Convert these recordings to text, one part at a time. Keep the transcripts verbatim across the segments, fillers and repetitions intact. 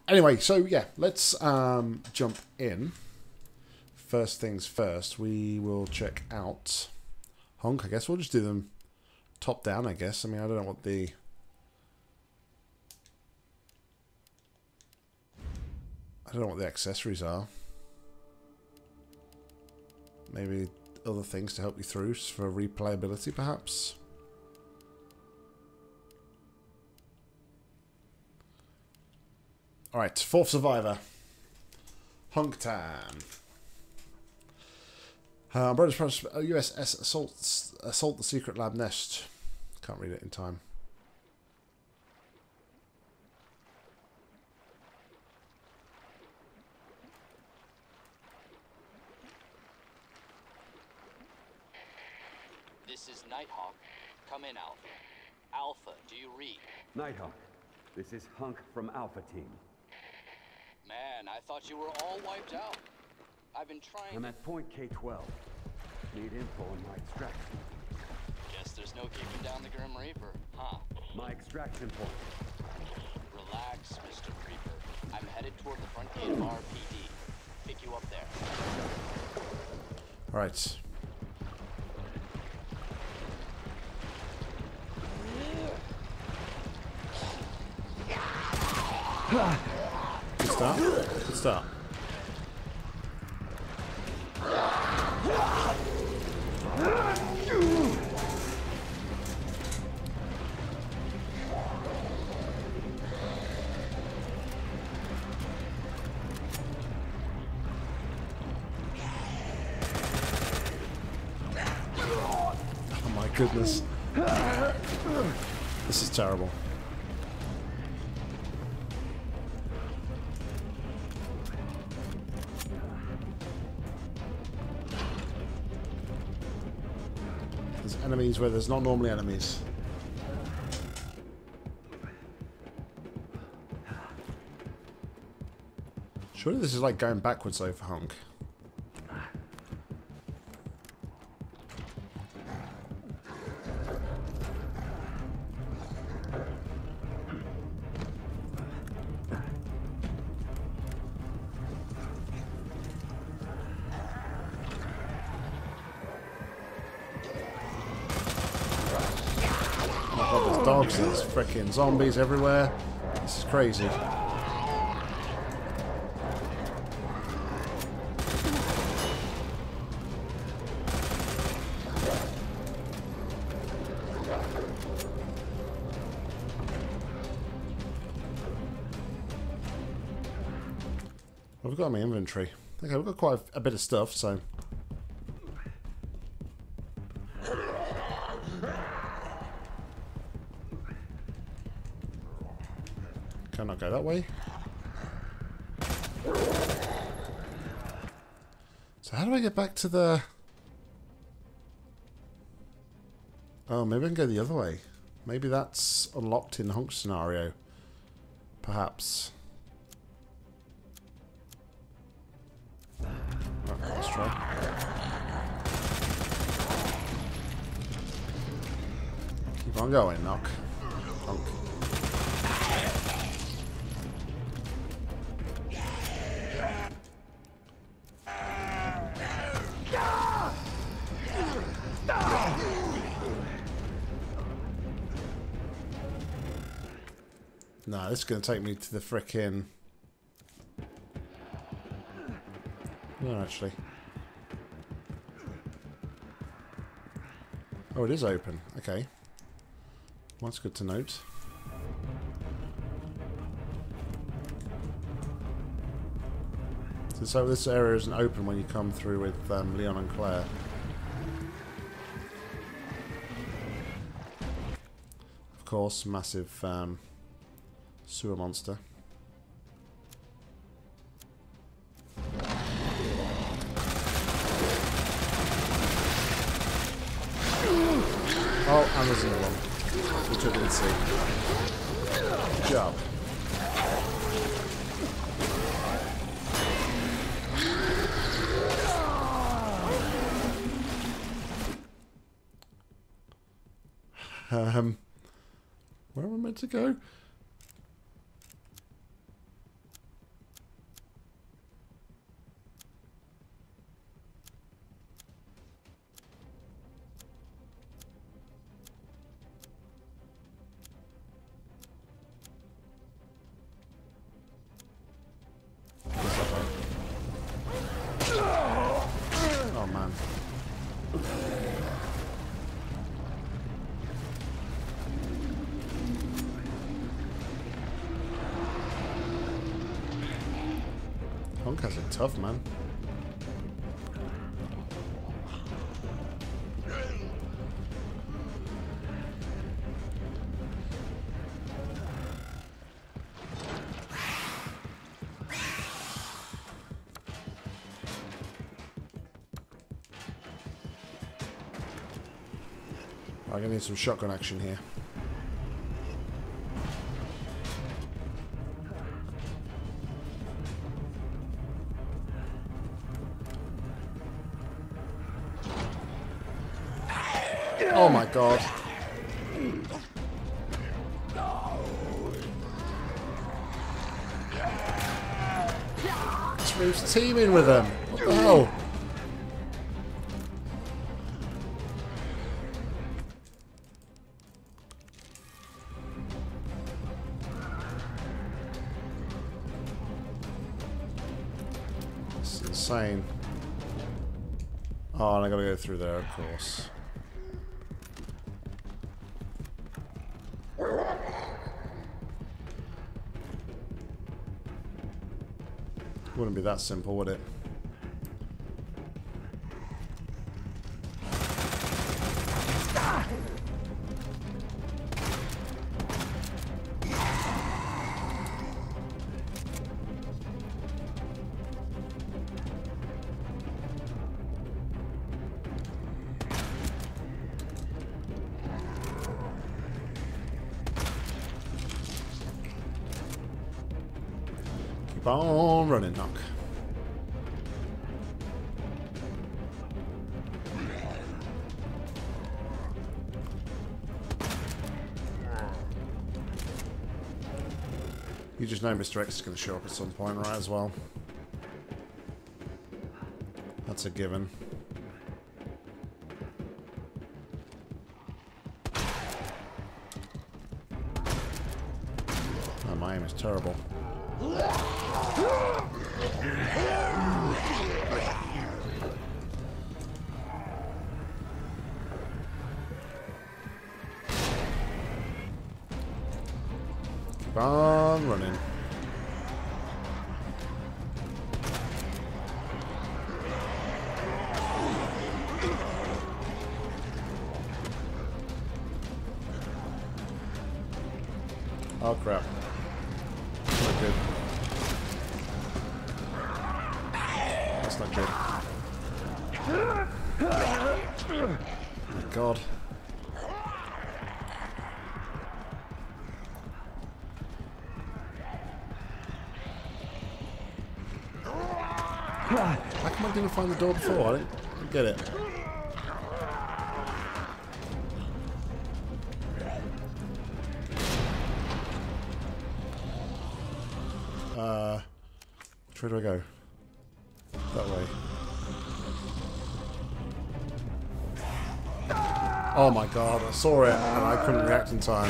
Anyway, so yeah, let's um, jump in. First things first, we will check out Honk, I guess. We'll just do them top down, I guess. I mean, I don't know what the... I don't know what the accessories are. Maybe other things to help you through for replayability, perhaps. Alright, fourth survivor. Honk time. Uh, British U S S assaults, assault the secret lab nest. Can't read it in time. This is Nighthawk. Come in, Alpha. Alpha, do you read? Nighthawk, this is Hunk from Alpha Team. Man, I thought you were all wiped out. I've been trying I'm to... at point K twelve. Need info on my extraction. Guess there's no keeping down the Grim Reaper, huh? My extraction point. Relax, Mister Reaper. I'm headed toward the front gate of R P D. Pick you up there. Alright. Good start. Good start. Oh my goodness. This is terrible. Enemies where there's not normally enemies. Surely this is like going backwards though for Honk. Dogs, there's freaking zombies everywhere. This is crazy. What have we got in my inventory? Okay, we've got quite a, a bit of stuff, so... Cannot go that way. So how do I get back to the... Oh, maybe I can go the other way. Maybe that's unlocked in Honk's scenario. Perhaps. Okay, let's try. Keep on going, Nock. Honk. No, this is going to take me to the frickin'... No, actually. Oh, it is open. Okay. Well, that's good to note. So, so this area isn't open when you come through with um, Leon and Claire. Of course, massive... Um, sewer monster. Oh, and there's another one, which I didn't see. Good job. Um, where am I meant to go? Hunk has it tough, man. I'm gonna need some shotgun action here. Oh my god. This roof's teaming with them. What the hell? This is insane. Oh, and I gotta go through there, of course. Wouldn't be that simple, would it? Keep on running, Nock. You just know Mister X is going to show up at some point, right, as well. That's a given. Oh, my aim is terrible. Keep on running. Oh crap. Not good. That's not good. Oh my god. How come I didn't find the door before? I didn't get it. Uh, which way do I go? That way. Oh my god, I saw it and I couldn't react in time.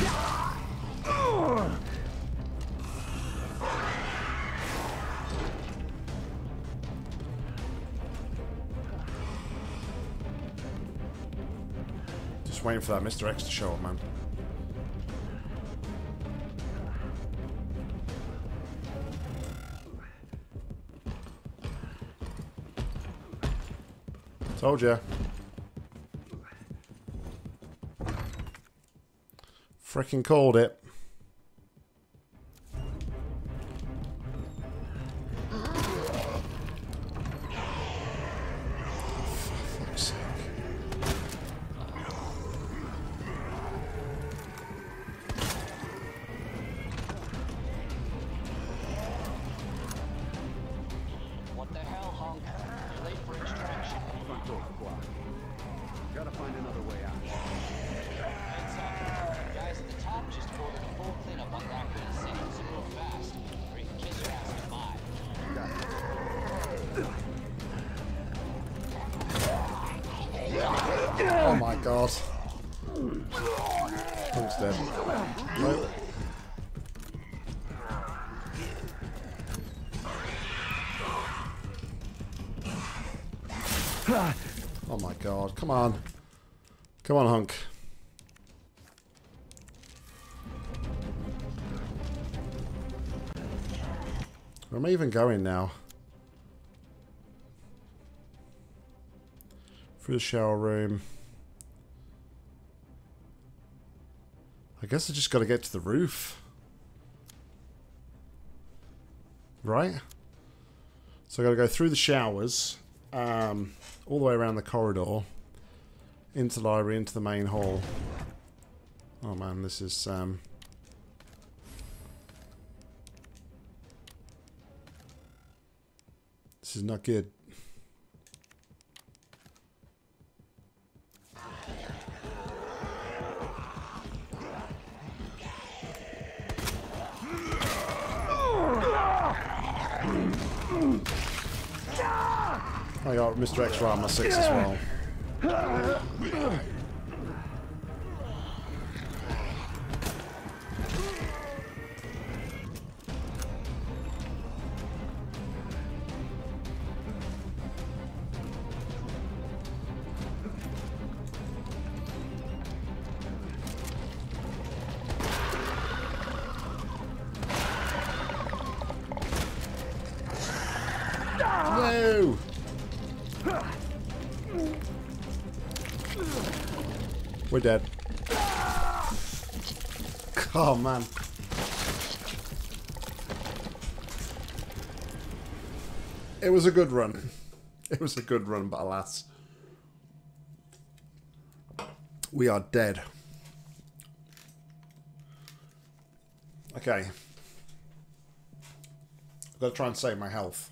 Just waiting for that Mister X to show up, man. Told ya. Frickin' called it. For fuck's sake. What the hell, Hunk? You're late for extraction. Front door's blocked. Gotta find another way out. Heads up. Guys at the top just ordered a full cleanup on Raccoon City, so move fast, or you can kiss your ass goodbye. Oh my god. Hunk's dead. Nope. Oh my god, come on. Come on, Hunk. Where am I even going now? Through the shower room. I guess I just got to get to the roof. Right? So I got to go through the showers, um, all the way around the corridor, into the library, into the main hall. Oh man, this is... Um, this is not good. I got Mister X R on my six as well. No! We're dead. Oh man. It was a good run. It was a good run, but alas. We are dead. Okay. I've got to try and save my health.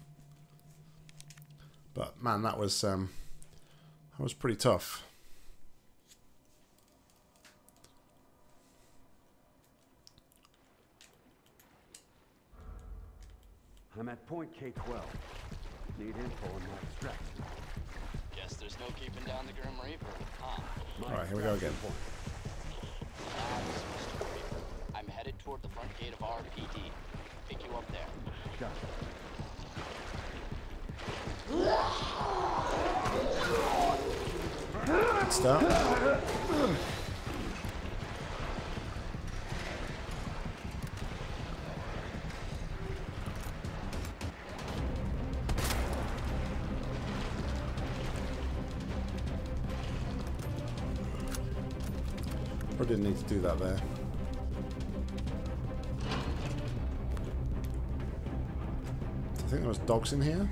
But man, that was um, that was pretty tough. I'm at point K twelve. Need info on my extraction. Guess there's no keeping down the Grim Reaper, huh? Alright, here we go again. Ah, this is Mister Reaper. I'm headed toward the front gate of R P D. Pick you up there. Got it. Good start. Probably didn't need to do that there. I think there was dogs in here.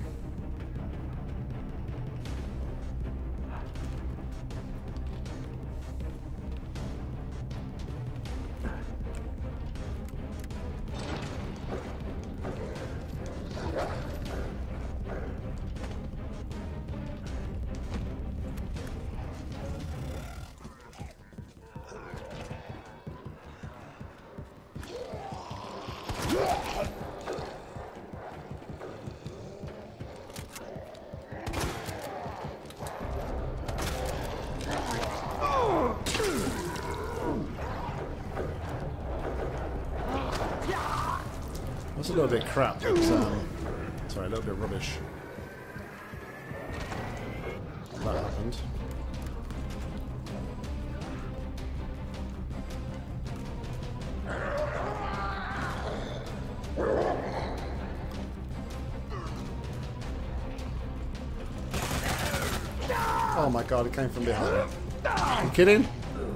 That's a little bit crap, but um, sorry, a little bit rubbish. That happened. Oh my god, it came from behind. Are you kidding?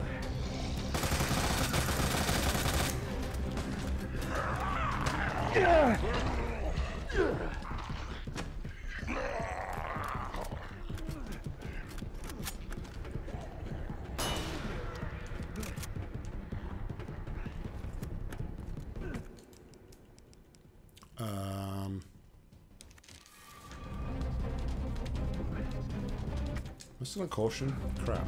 Um, what's the caution? Crap.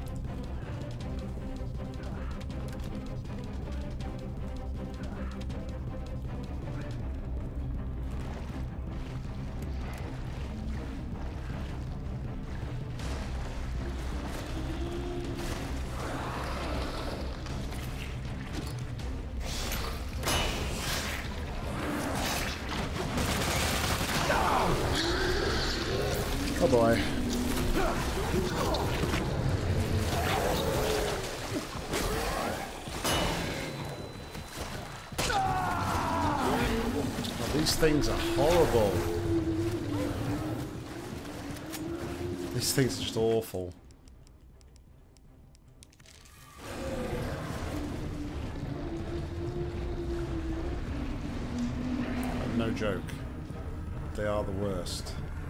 Oh boy. Oh, these things are horrible. They These things are just awful. No joke. They are the worst.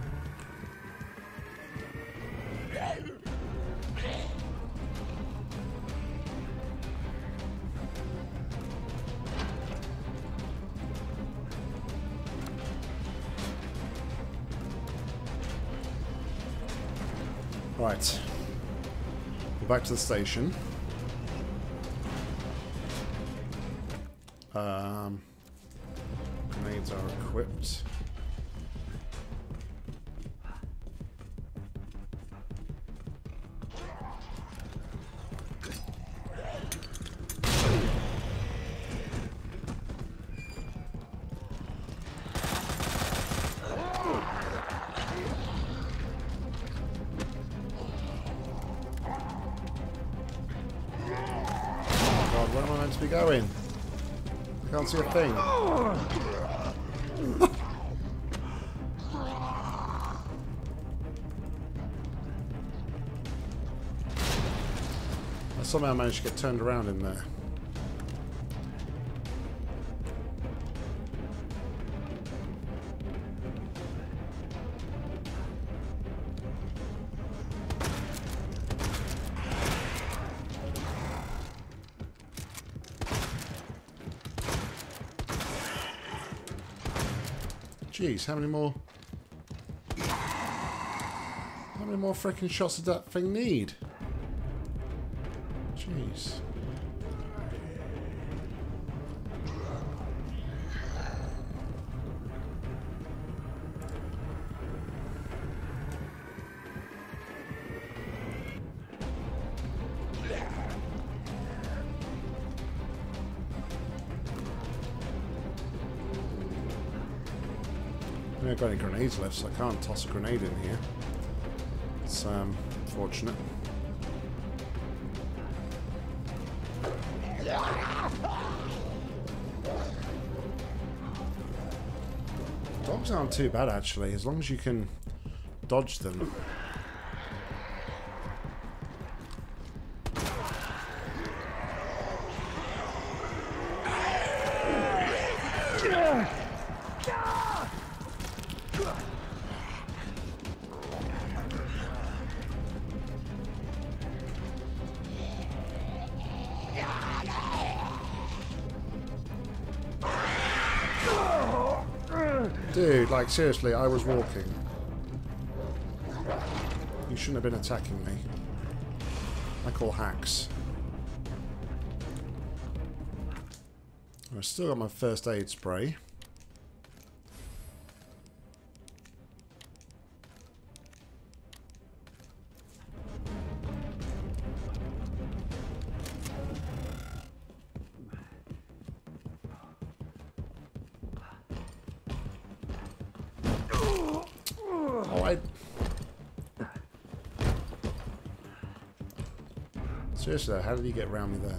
Right. We're back to the station. Um, grenades are equipped. Where am I meant to be going? I can't see a thing. I somehow managed to get turned around in there. Jeez, how many more? How many more freaking shots did that thing need? Jeez. I haven't got any grenades left, so I can't toss a grenade in here. It's um, fortunate. Dogs aren't too bad actually, as long as you can dodge them. Dude, like seriously, I was walking. You shouldn't have been attacking me. I call hacks. I've still got my first aid spray. Seriously though, how did he get around me there?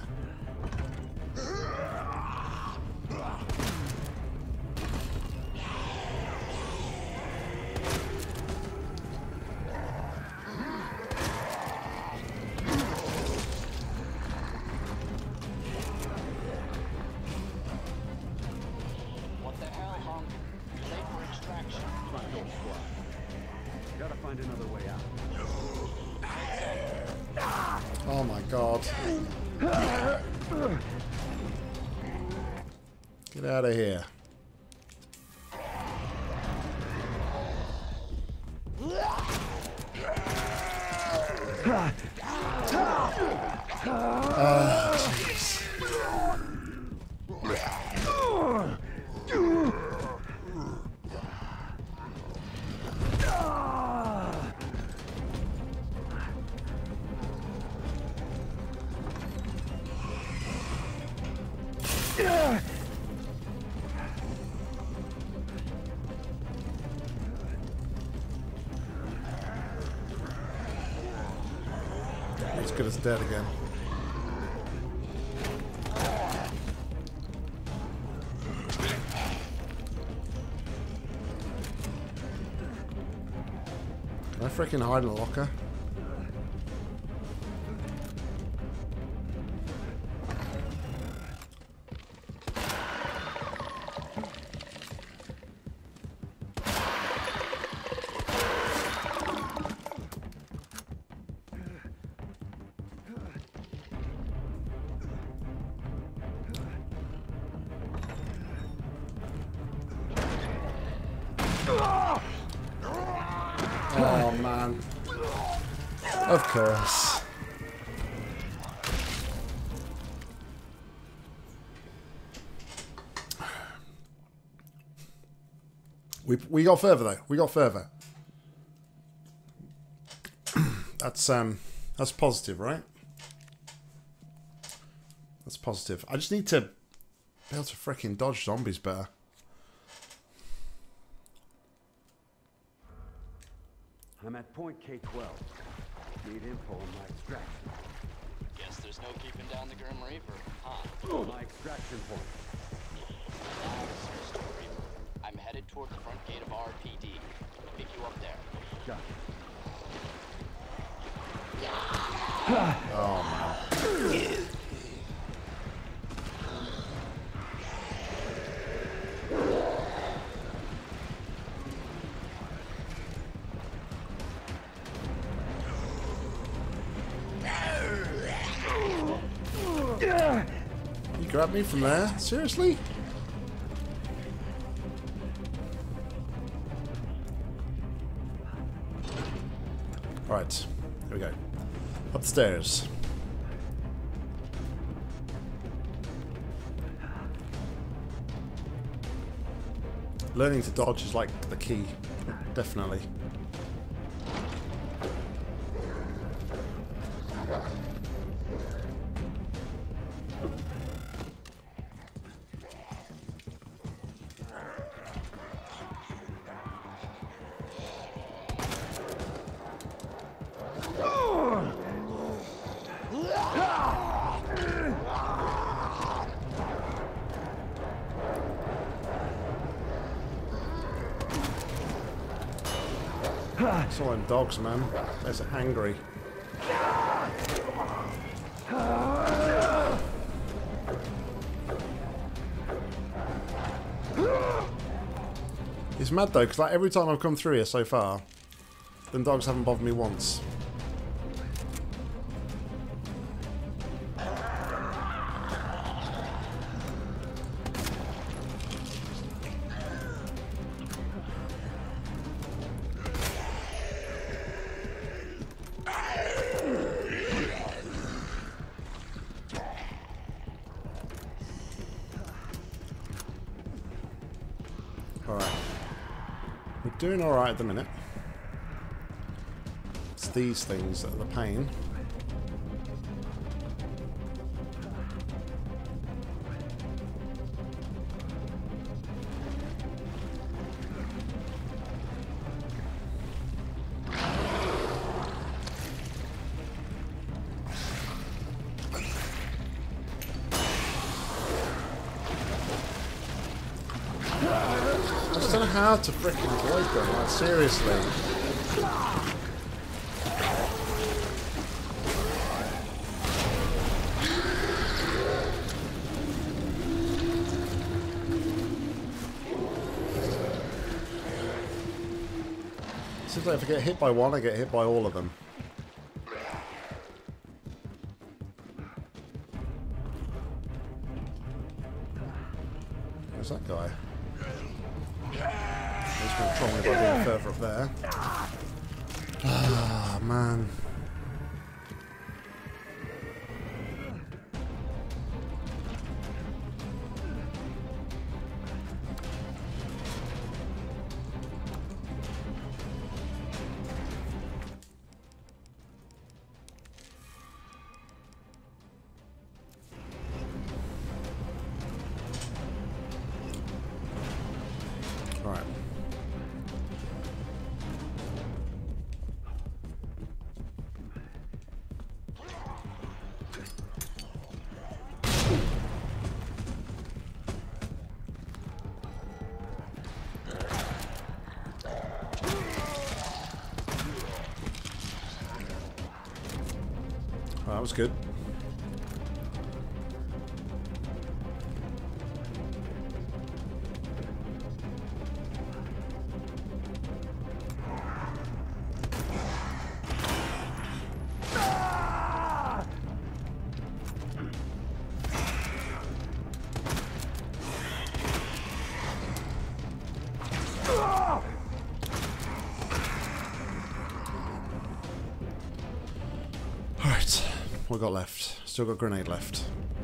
What the hell, Hunk? You're late for extraction. Come on, don't squat. Gotta find another way out. Oh my god. Get out of here. Oh, jeez. He's good as dead again. Can I freaking hide in a locker? Oh man. Of course. We we got further though. We got further. That's um that's positive, right? That's positive. I just need to be able to freaking dodge zombies better. I'm at point K twelve. Need info on my extraction. Guess there's no keeping down the Grim Reaper, huh? My extraction point. That's your story. I'm headed toward the front gate of R P D. Pick you up there. Got Oh man. You grabbed me from there? Seriously? Alright, here we go. Up the stairs. Learning to dodge is like the key, definitely. It's all them dogs, man. They're so angry. It's mad though, because like every time I've come through here so far, them dogs haven't bothered me once. Doing alright at the minute. It's these things that are the pain. I don't know how to freaking avoid them, like seriously. Seems like if I get hit by one, I get hit by all of them. Where's that guy? He's going to try me by being further up there. Ah, man. Right. was good. Alright, what we got left? Still got grenade left.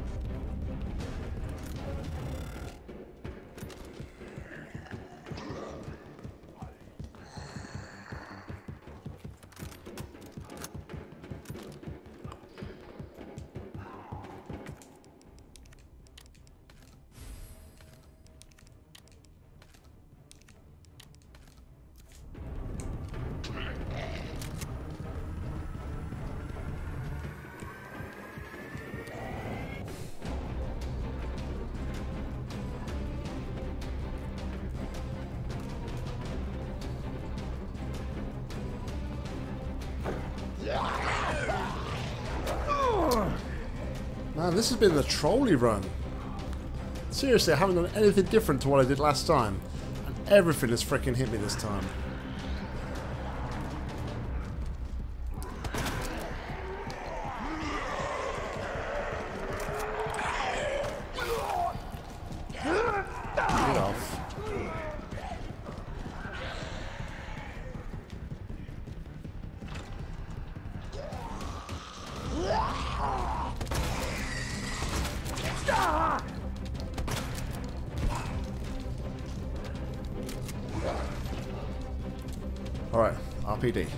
Man, this has been the trolley run. Seriously, I haven't done anything different to what I did last time. And everything has freaking hit me this time. Get off. Alright, R P D.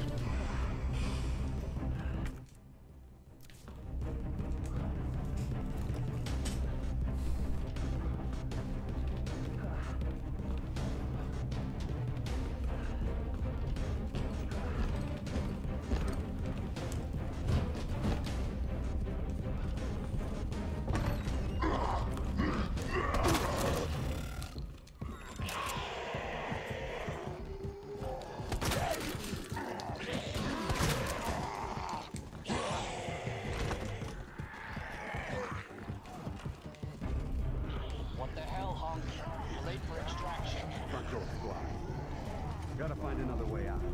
What the hell, Honk? You're late for extraction. Front door blocked. Gotta find another way out.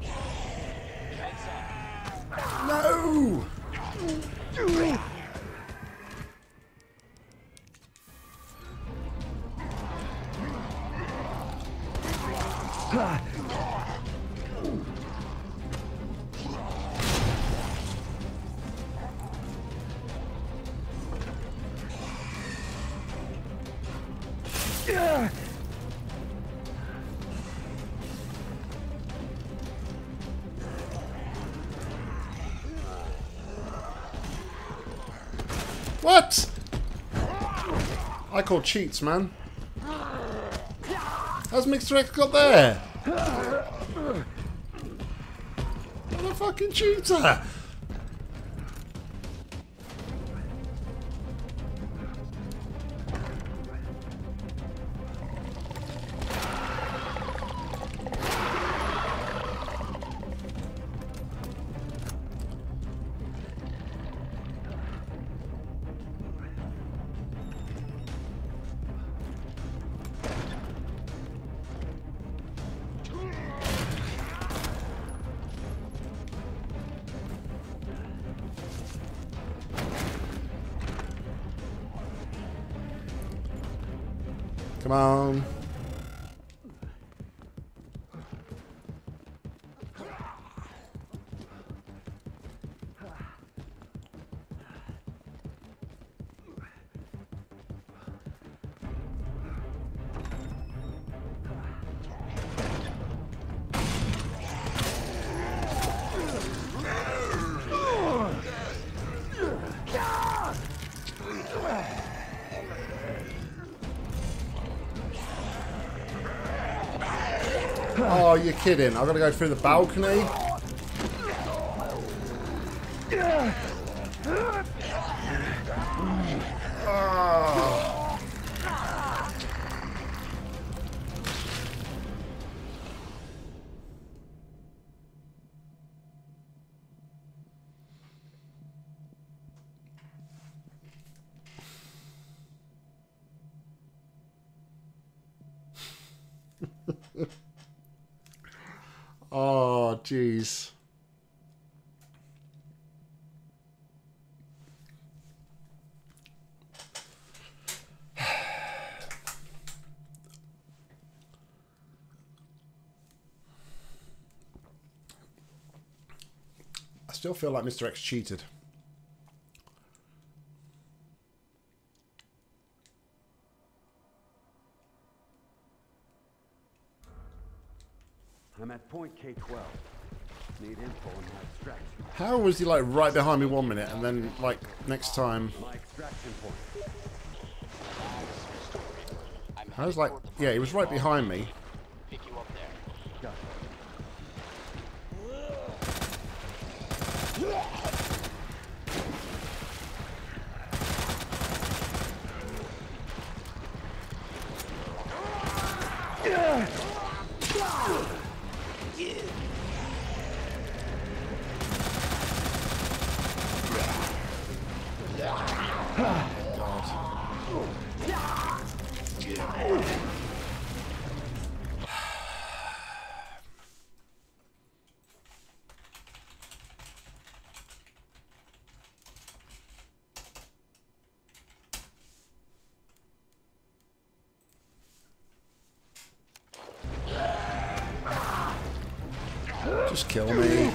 Heads up. No! What? I call cheats, man. How's Mister X got there? What a fucking cheater! Come on. Oh, you're kidding. I've got to go through the balcony? Oh. Oh, jeez. I still feel like Mister X cheated. I'm at point K twelve. Need info on my extraction. How was he like right behind me one minute and then like next time? My extraction point. I was like, yeah, he was right behind me. Pick you up there. Got it. Just kill me.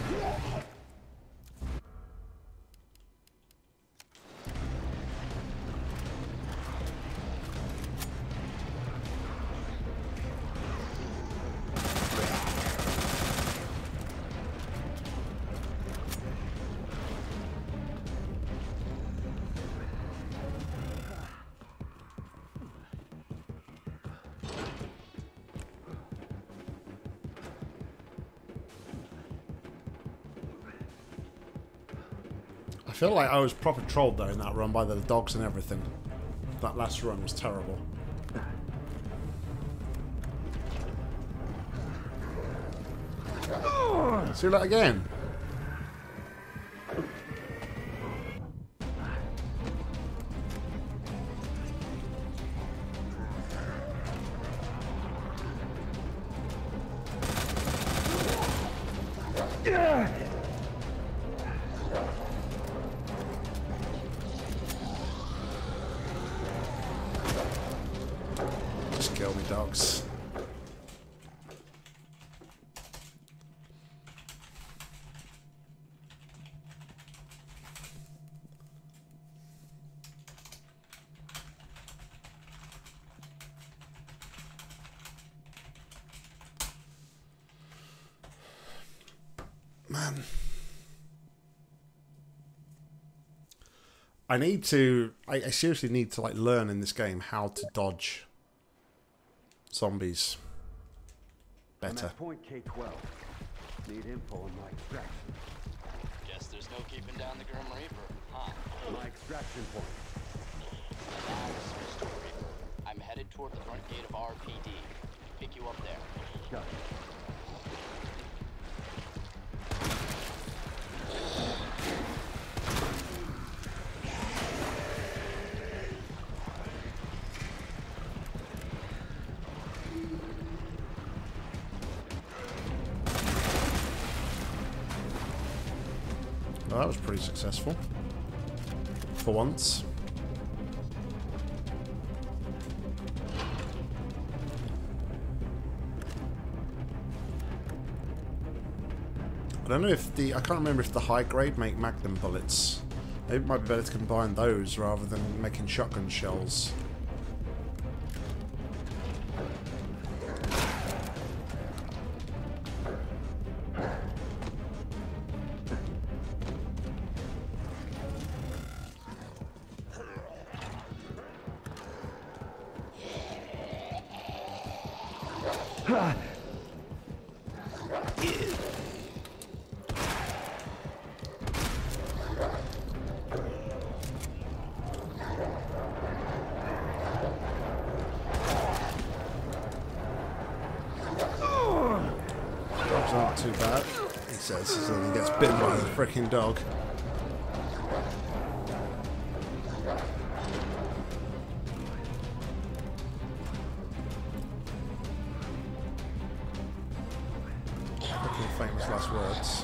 I feel like I was proper trolled though in that run by the dogs and everything. That last run was terrible. Let's do that again. Just kill me, dogs. Man. I need to... I, I seriously need to like learn in this game how to dodge zombies I'm better. at point K twelve. Need info on my extraction. Guess there's no keeping down the Grim Reaper, huh? My extraction point. Relax, Mister Reaper. I'm headed toward the front gate of R P D. Pick you up there. Got it. Well, that was pretty successful. For once. I don't know if the... I can't remember if the high grade make magnum bullets. Maybe it might be better to combine those rather than making shotgun shells. Dogs aren't too bad, he says, as he gets bitten by a freaking dog. fucking famous last words.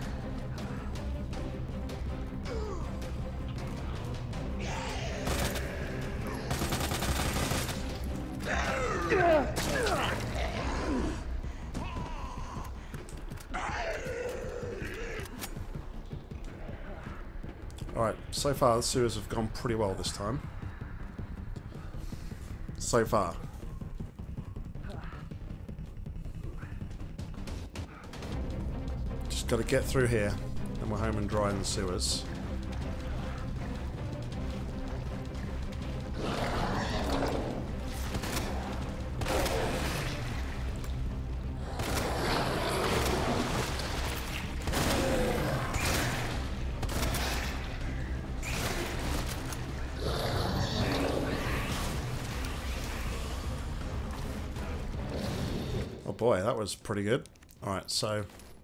Alright, so far the sewers have gone pretty well this time. So far. Just got to get through here, and we're home and dry in the sewers. Boy, that was pretty good. Alright, so...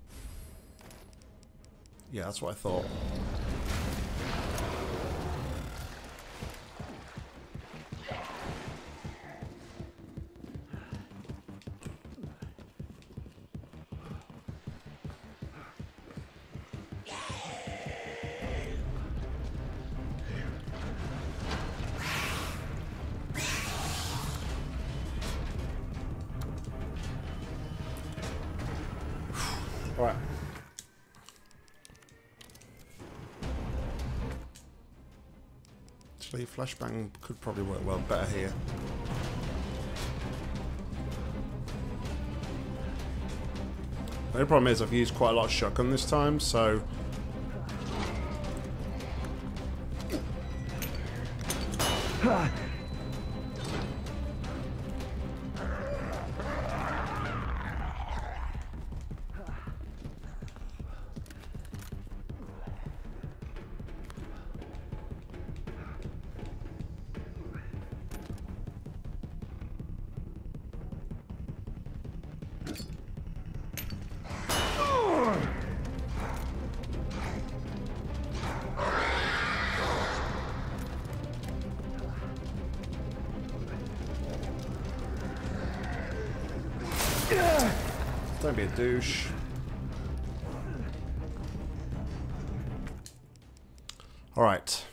yeah, that's what I thought. Alright. Actually, flashbang could probably work well better here. The only problem is I've used quite a lot of shotgun this time, so... Don't be a douche. Alright.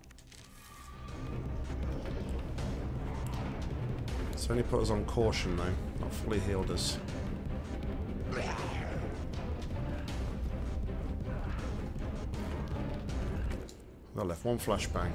It's only put us on caution though, not fully healed us. I left one flashbang.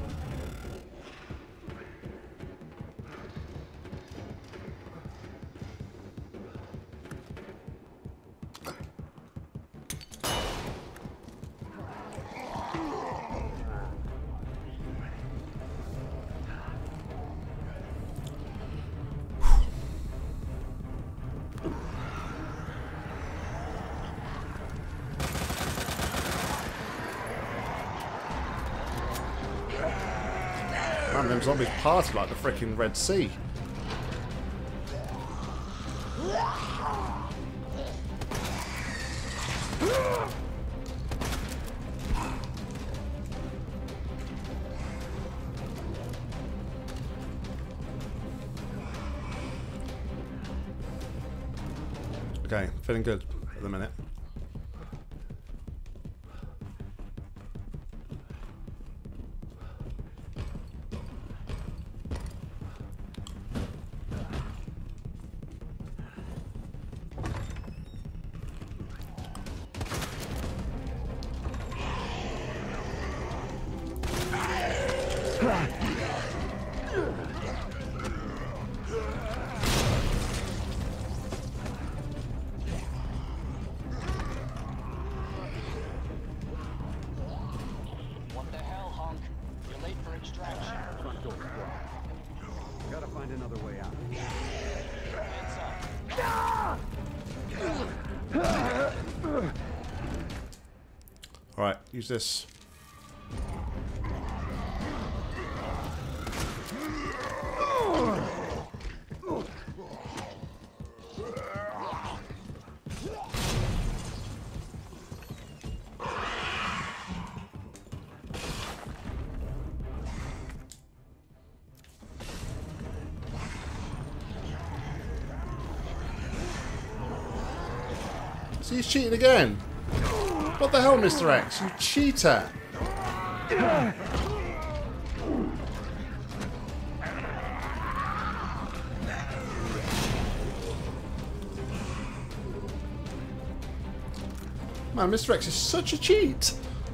Man, them zombies party like the freaking Red Sea. Okay, feeling good at the minute. What the hell, Hunk? You're late for extraction. Front door blocked. Gotta find another way out. Hands up. Alright, use this. So he's cheating again. What the hell, Mister X? You cheater. Man, Mister X is such a cheat.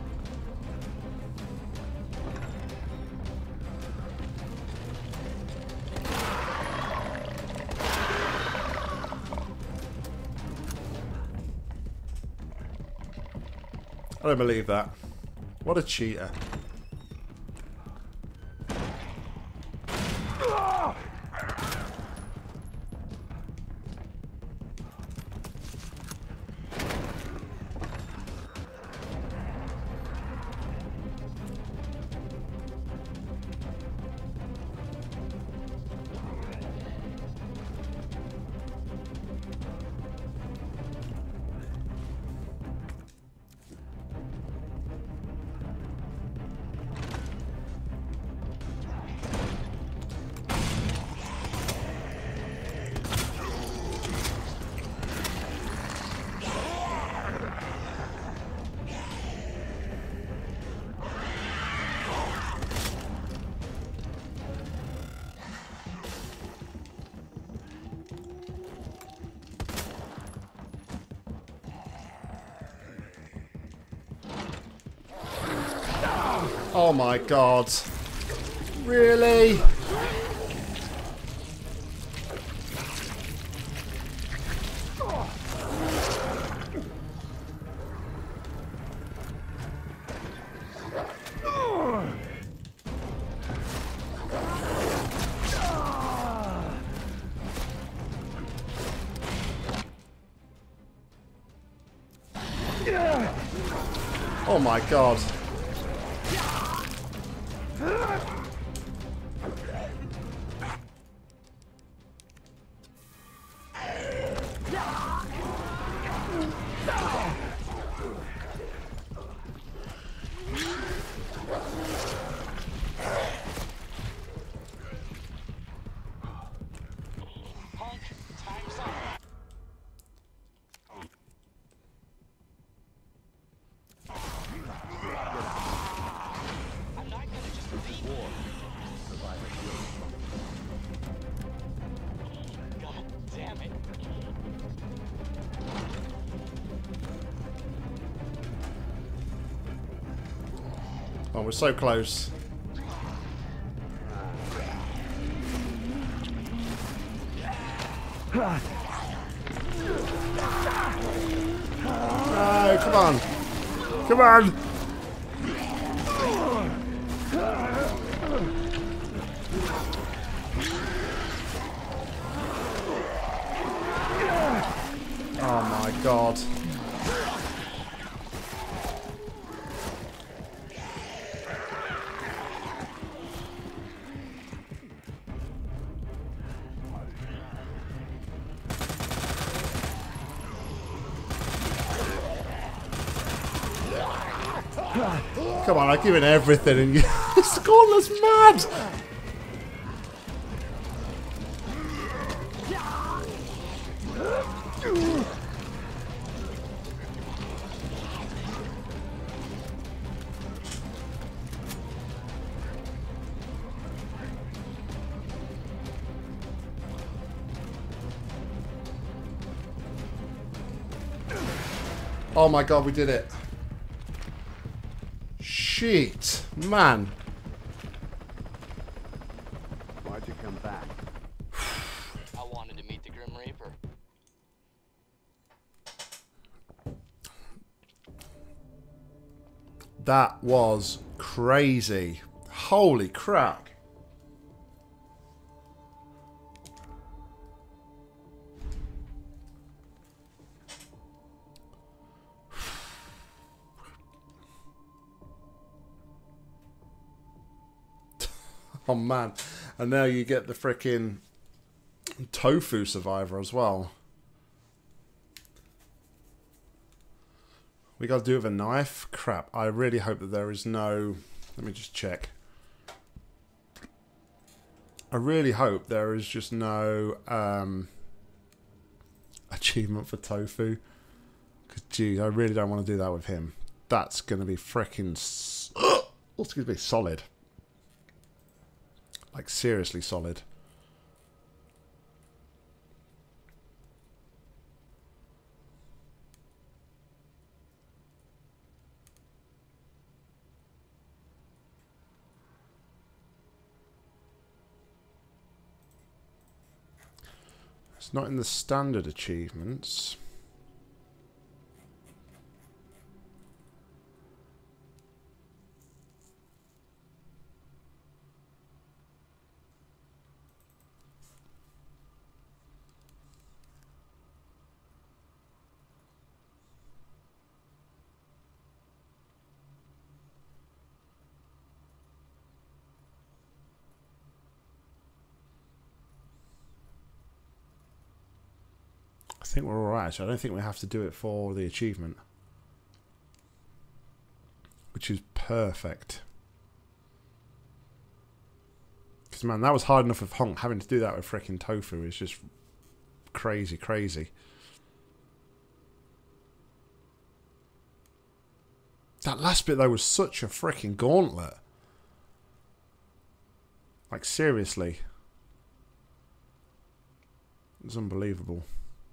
I don't believe that. What a cheater. Oh my god. Really? Oh my god. Oh, we're so close. No, come on. Come on. Oh my god. Come on, I've given everything and you... This gauntlet's mad! Oh my god, we did it. Shit, man. Why'd you come back? I wanted to meet the Grim Reaper. That was crazy. Holy crap. Oh man, and now you get the frickin' tofu survivor as well. We gotta do it with a knife? Crap, I really hope that there is no... Let me just check. I really hope there is just no um, achievement for tofu. Geez, I really don't want to do that with him. That's going to be freaking... What's going to be solid? Like, seriously solid. It's not in the standard achievements. I think we're alright. So I don't think we have to do it for the achievement. Which is perfect. Because, man, that was hard enough with Honk. Having to do that with freaking Tofu is just crazy, crazy. That last bit, though, was such a freaking gauntlet. Like, seriously. It's unbelievable.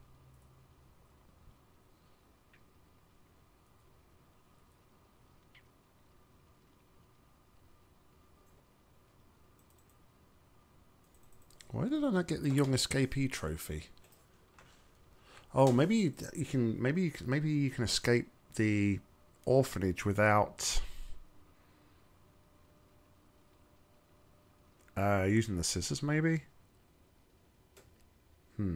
Why did I not get the young escapee trophy? Oh, maybe you, you can. Maybe you can, maybe you can escape the orphanage without uh, using the scissors. Maybe. Hmm.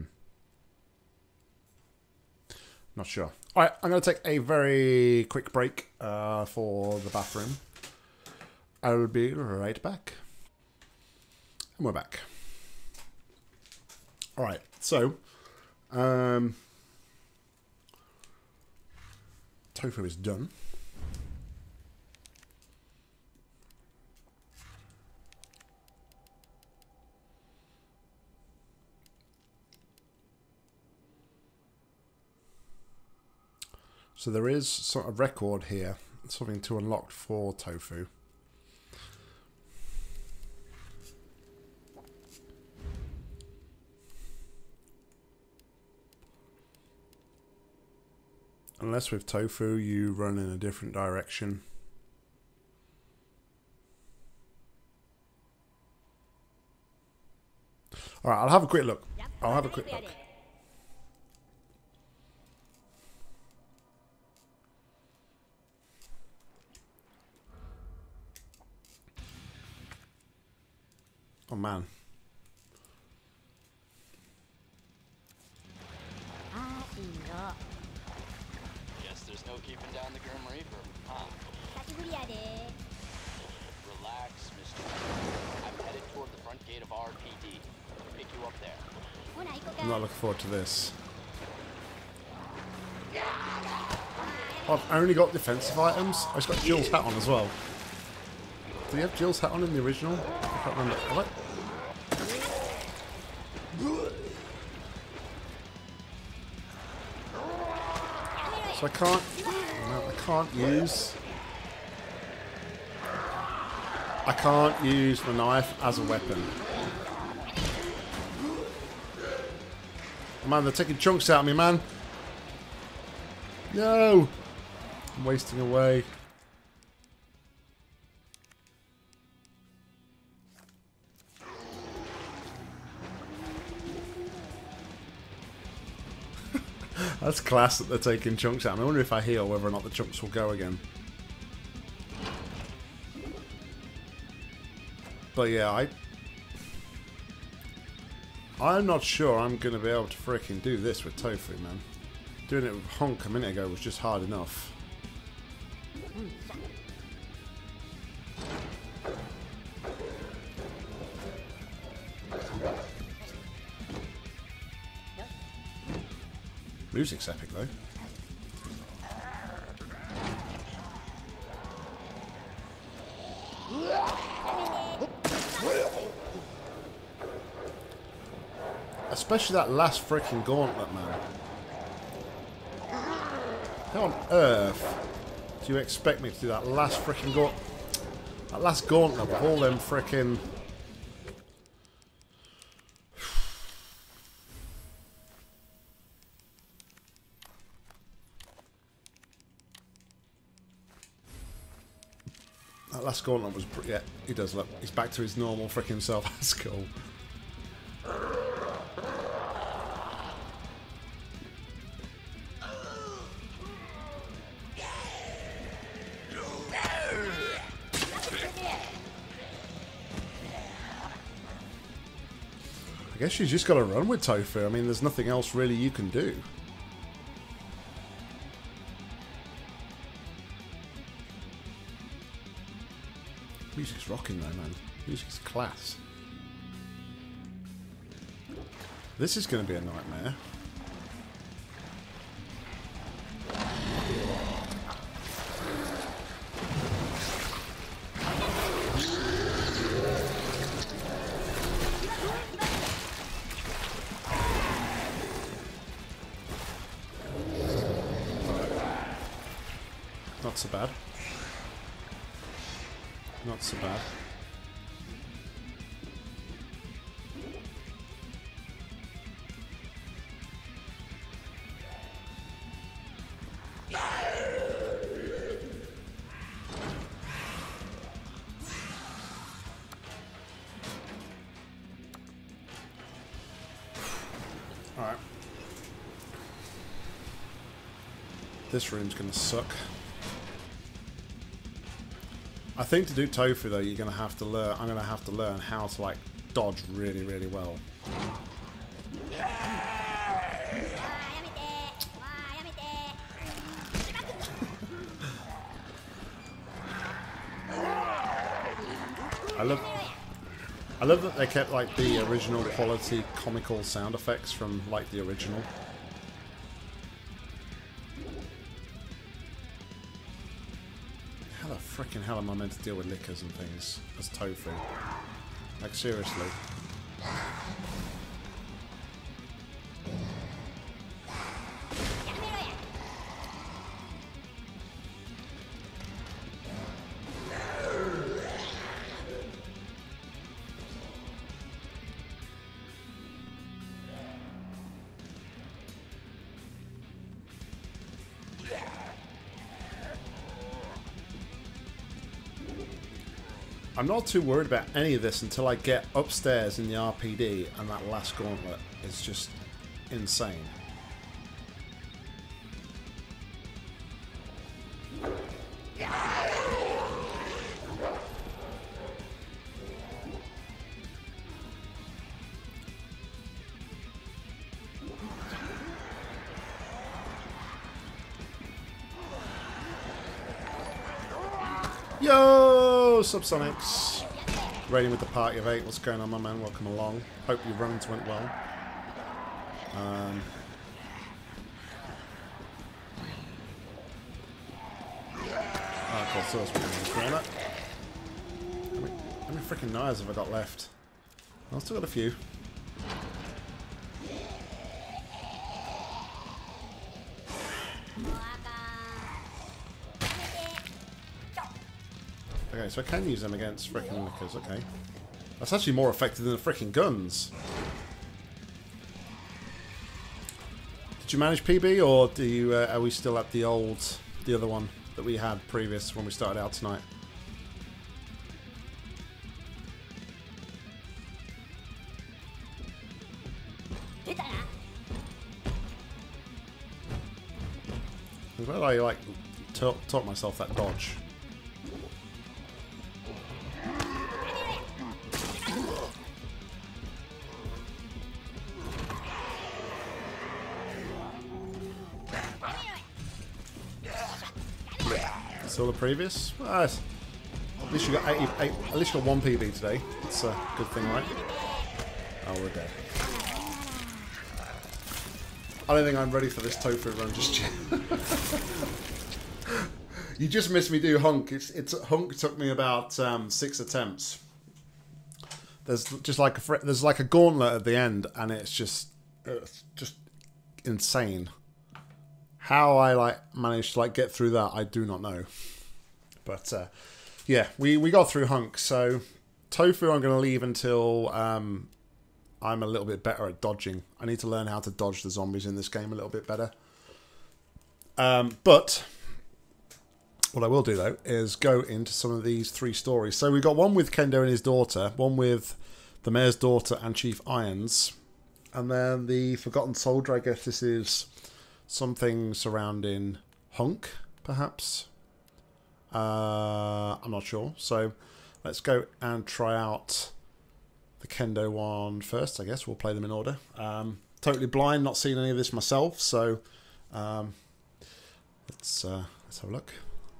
Not sure. All right, I'm going to take a very quick break uh, for the bathroom. I'll be right back. And we're back. All right, so um, Tofu is done. So there is sort of record here, something to unlock for Tofu. Unless with Tofu you run in a different direction. Alright, I'll have a quick look. I'll have a quick look. Oh man. Guess there's no keeping down the Grim Reaper, huh? Relax, Mister I'm headed toward the front gate of R P D. I'll pick you up there. I'm not looking forward to this. Oh, I've only got defensive items. I've got Jill's hat on as well. Do you have Jill's hat on in the original? I can't remember. What? So I can't. No, I can't use. I can't use the knife as a weapon. Oh, man, they're taking chunks out of me, man. No! I'm wasting away. That's class that they're taking chunks out. I wonder if I heal whether or not the chunks will go again. But yeah, I... I'm not sure I'm going to be able to freaking do this with Tofu, man. Doing it with Honk a minute ago was just hard enough. Music's epic though. Especially that last freaking gauntlet, man. How on earth do you expect me to do that last freaking gauntlet? That last gauntlet with all them freaking... That last gauntlet was... Yeah, he does look. He's back to his normal freaking self. That's cool. I guess you just got to run with Tofu. I mean, there's nothing else really you can do. Music's rocking though, man. Music's class. This is going to be a nightmare. Not so bad. Not so bad. Alright. This room's gonna suck. I think to do Tofu though, you're gonna have to learn. I'm gonna have to learn how to like dodge really, really well. I love. I love that they kept like the original quality comical sound effects from like the original. How the frickin' hell am I meant to deal with lickers and things as Tofu? Like, seriously. I'm not too worried about any of this until I get upstairs in the R P D and that last gauntlet is just insane. Yo, Subsonics. Raiding with the party of eight. What's going on, my man? Welcome along. Hope your runs went well. Um, oh, cool. So that's what we're going to How many, how many freaking knives have I got left? I've still got a few. Okay, so I can use them against frickin' lickers, okay. That's actually more effective than the frickin' guns. Did you manage P B, or do you, uh, are we still at the old, the other one that we had previous when we started out tonight? I'm glad I, like, taught, taught myself that dodge. Still the previous? Ah, at least you got eighty, eight, at least you got one P B today. It's a good thing, right? Oh, we're dead. I don't think I'm ready for this Tofu run just yet. You just missed me do Hunk. It's it's Hunk took me about um, six attempts. There's just like a fr there's like a gauntlet at the end, and it's just uh, just insane How I like managed to like get through that, I do not know. But uh, yeah, we, we got through Hunk. So Tofu I'm going to leave until um, I'm a little bit better at dodging. I need to learn how to dodge the zombies in this game a little bit better. Um, but what I will do, though, is go into some of these three stories. So we've got one with Kendo and his daughter, one with the mayor's daughter and Chief Irons, and then the Forgotten Soldier. I guess this is something surrounding Hunk, perhaps. Uh, I'm not sure. So let's go and try out the Kendo one first. I guess we'll play them in order. Um, totally blind, not seen any of this myself, so um, let's uh, let's have a look.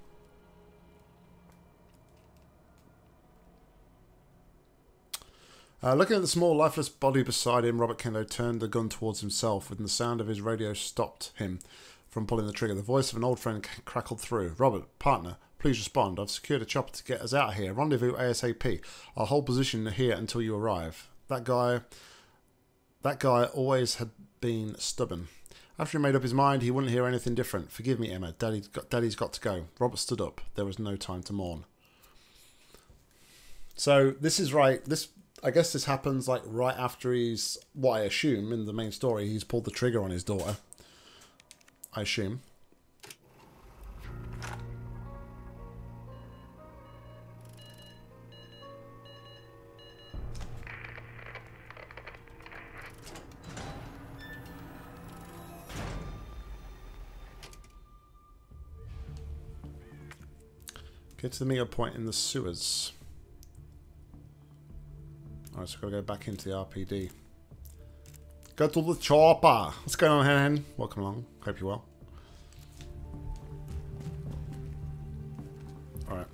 Uh, looking at the small, lifeless body beside him, Robert Kendo turned the gun towards himself. When the sound of his radio stopped him from pulling the trigger, the voice of an old friend crackled through. "Robert, partner, please respond. I've secured a chopper to get us out of here. Rendezvous ASAP. I'll hold position here until you arrive." That guy, that guy always had been stubborn. After he made up his mind, he wouldn't hear anything different. "Forgive me, Emma. Daddy's got, Daddy's got to go." Robert stood up. There was no time to mourn. So this is right. This. I guess this happens like right after he's, what I assume in the main story, he's pulled the trigger on his daughter. I assume. Get to the meter point in the sewers. Alright, so I've got to go back into the R P D. Go to the chopper! What's going on, Hen? Welcome along. Hope you're well. Alright.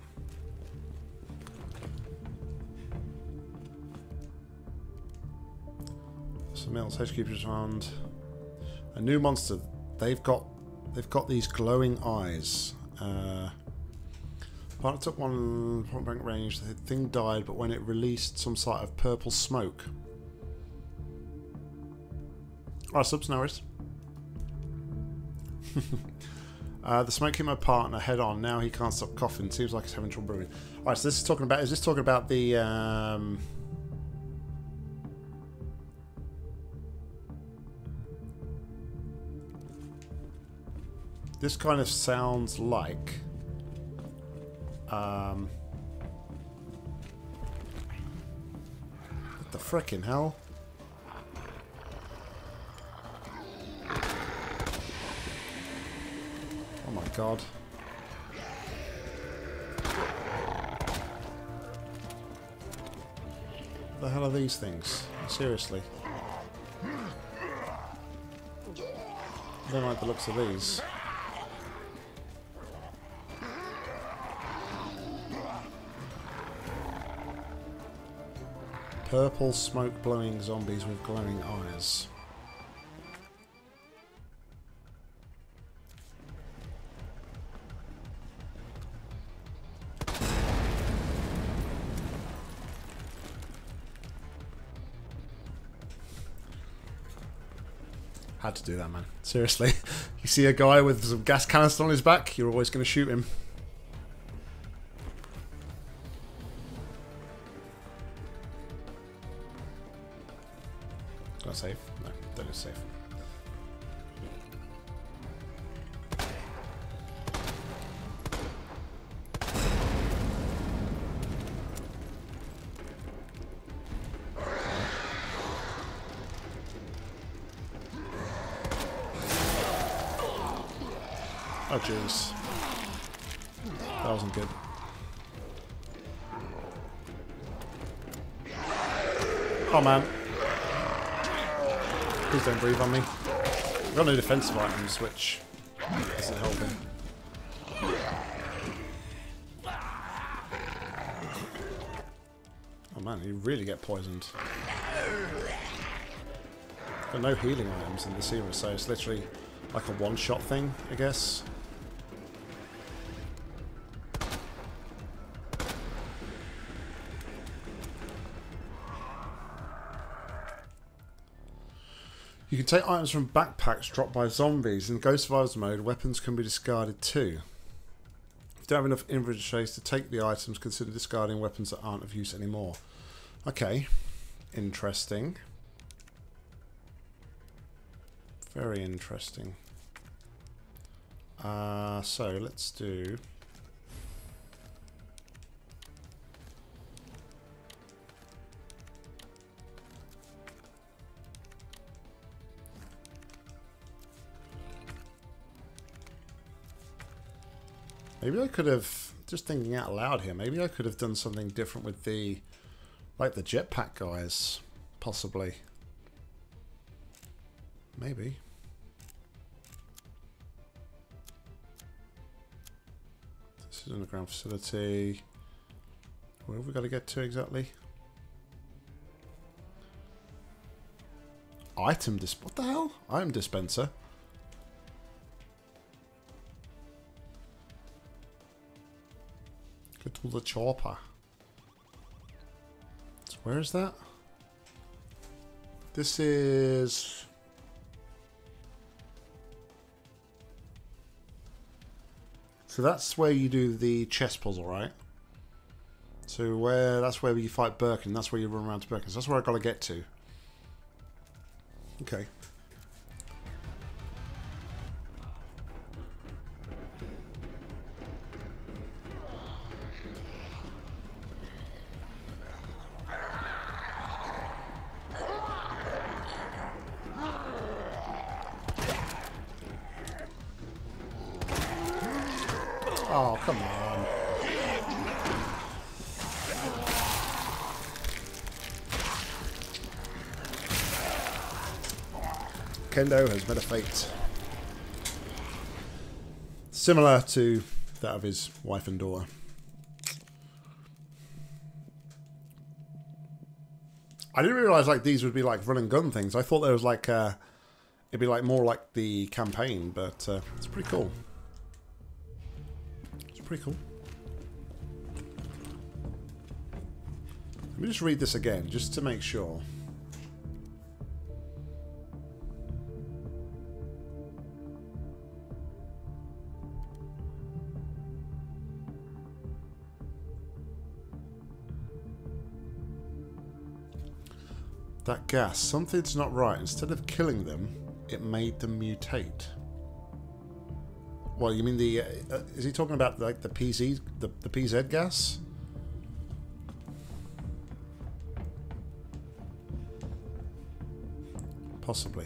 So Mills, Housekeepers found a new monster. They've got they've got these glowing eyes. Uh Partner took one point blank range. The thing died, but when it released some sort of purple smoke. Alright, subs, no worries. uh, the smoke hit my partner head on. Now he can't stop coughing. Seems like he's having trouble breathing. Alright, so this is talking about. Is this talking about the? Um, this kind of sounds like. Um, what the frickin' hell? Oh my god. What the hell are these things? Seriously. I don't like the looks of these. Purple smoke blowing zombies with glowing eyes. Had to do that, man. Seriously. You see a guy with some gas canister on his back, you're always going to shoot him. Got safe? No, that is safe. Oh jeez. That wasn't good. Oh man. Please don't breathe on me. I've got no defensive items, which isn't helping. Oh man, you really get poisoned. Got no healing items in this era, so it's literally like a one-shot thing, I guess. You can take items from backpacks dropped by zombies. In Ghost Survivors mode, weapons can be discarded too. If you don't have enough inventory space to take the items, consider discarding weapons that aren't of use anymore. Okay. Interesting. Very interesting. Uh, so, let's do... Maybe I could have, just thinking out loud here, maybe I could have done something different with the, like the jetpack guys, possibly. Maybe. This is an underground facility. Where have we got to get to exactly? Item dis- what the hell? Item dispenser. Go to the chopper. So where is that? This is... So that's where you do the chess puzzle, right? So where that's where you fight Birkin. That's where you run around to Birkin. So that's where I got to get to. Okay. Oh, come on. Kendo has met a fate similar to that of his wife and daughter. I didn't realise like these would be like run and gun things. I thought there was like uh, it'd be like more like the campaign, but uh, it's pretty cool. Pretty cool. Let me just read this again, just to make sure. That gas, something's not right. Instead of killing them, it made them mutate. Well, you mean the... Uh, uh, is he talking about like the P Z, the, the P Z gas? Possibly.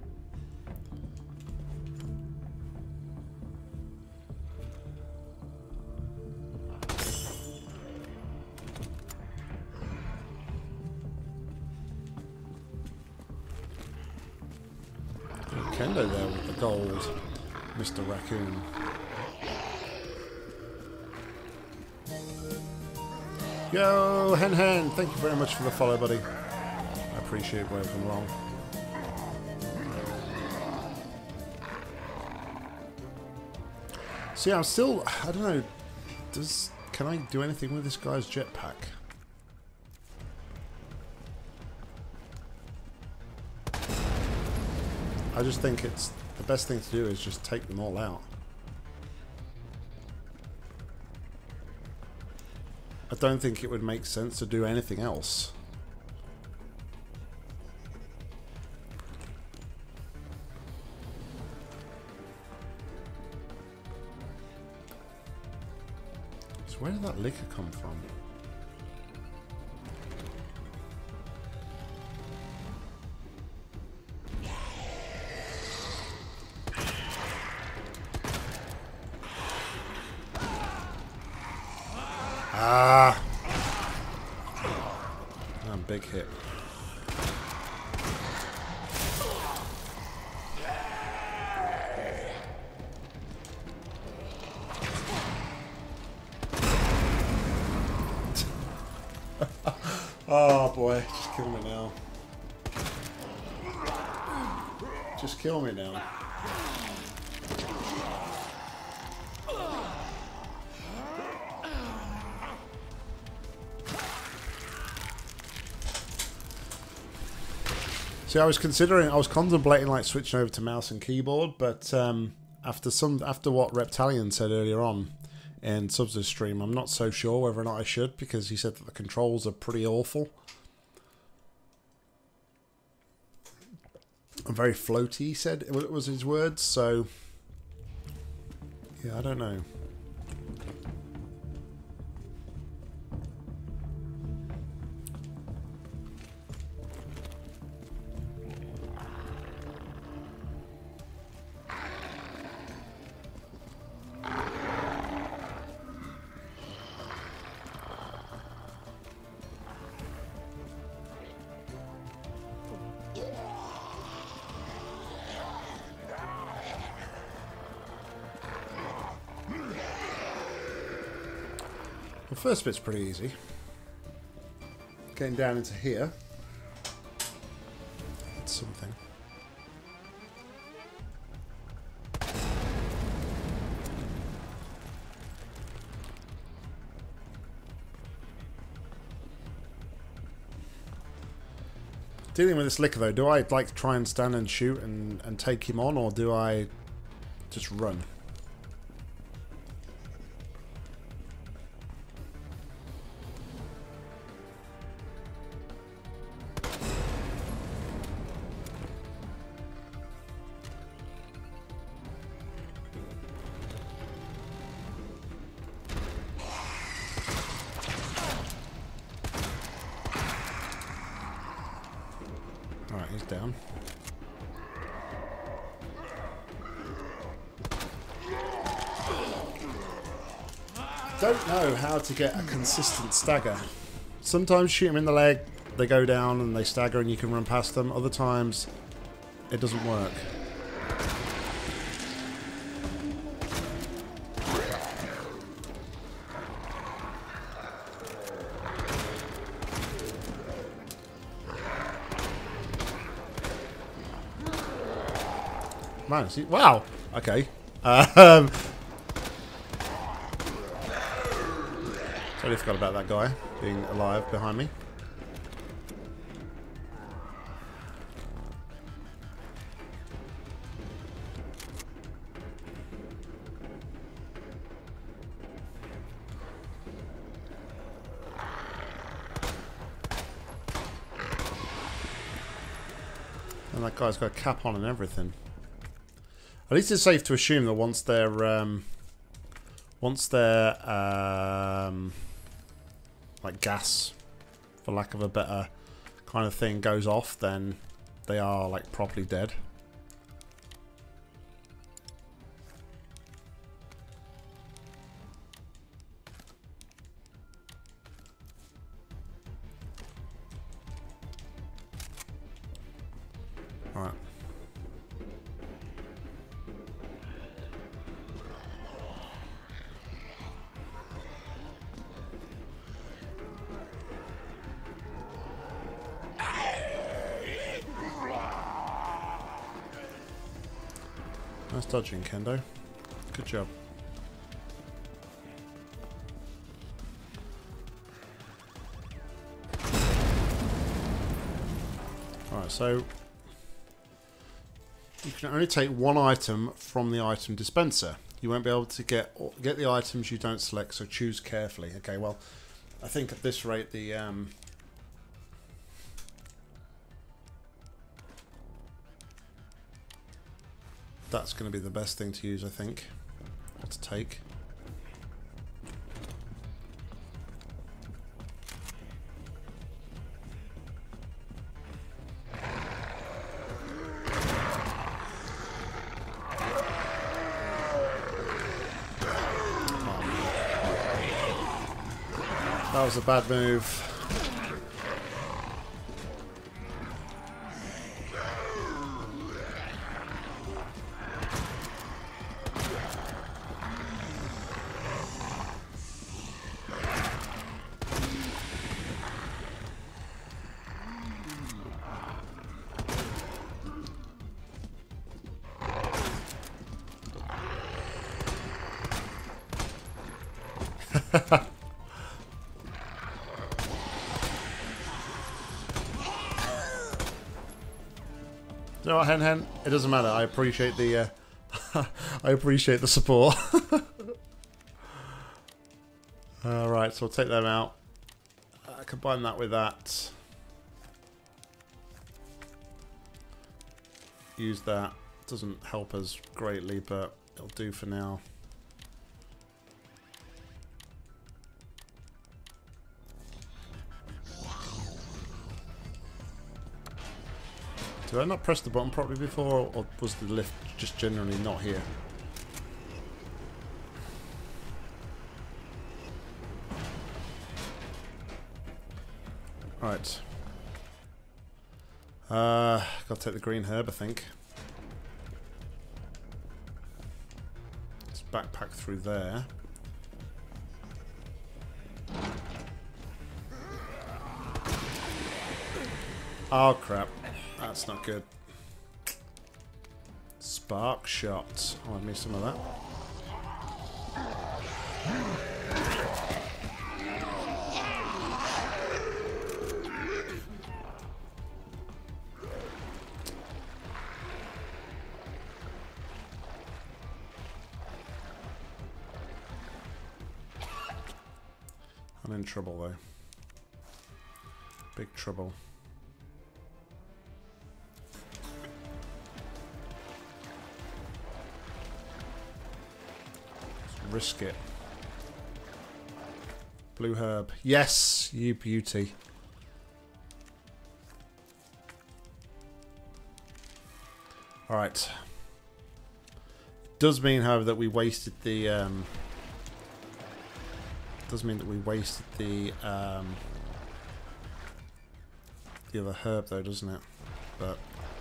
Kendo there with the gold. Mister Raccoon. Yo, Hen Hen, thank you very much for the follow, buddy. I appreciate where you've come along. See, I'm still, I don't know, does, can I do anything with this guy's jetpack? I just think it's the best thing to do is just take them all out. I don't think it would make sense to do anything else. So where did that liquor come from? Ah! Oh, big hit. Oh boy, just kill me now. Just kill me now. See, I was considering, I was contemplating like switching over to mouse and keyboard, but um, after some, after what Reptalian said earlier on in Subs' stream, I'm not so sure whether or not I should, because he said that the controls are pretty awful. And very floaty, he said, it was his words, so yeah, I don't know. The first bit's pretty easy. Getting down into here. It's something. Dealing with this liquor though, do I like try and stand and shoot and, and take him on, or do I just run? Down. Don't know how to get a consistent stagger. Sometimes shoot them in the leg, they go down and they stagger and you can run past them. Other times it doesn't work. Man, see, wow. Okay. Um, totally forgot about that guy being alive behind me. And that guy's got a cap on and everything. At least it's safe to assume that once their um, once their um, like gas, for lack of a better kind of thing, goes off, then they are like properly dead. All right. Nice dodging, Kendo. Good job. Alright, so you can only take one item from the item dispenser. You won't be able to get get the items you don't select, so choose carefully. Okay, well, I think at this rate the um, that's going to be the best thing to use, I think, or to take. That was a bad move. You know what, Hen Hen? It doesn't matter. I appreciate the uh, I appreciate the support. Alright, so we'll take them out. Uh, combine that with that. Use that. Doesn't help us greatly, but it'll do for now. Did I not press the button properly before, or was the lift just generally not here? Right. Uh, gotta take the green herb, I think. Let's backpack through there. Oh crap. That's not good. Spark shot. I'll have me some of that. I'm in trouble though. Big trouble. Risk it. Blue herb. Yes, you beauty. Alright. Does mean, however, that we wasted the um does mean that we wasted the um the other herb though, doesn't it? But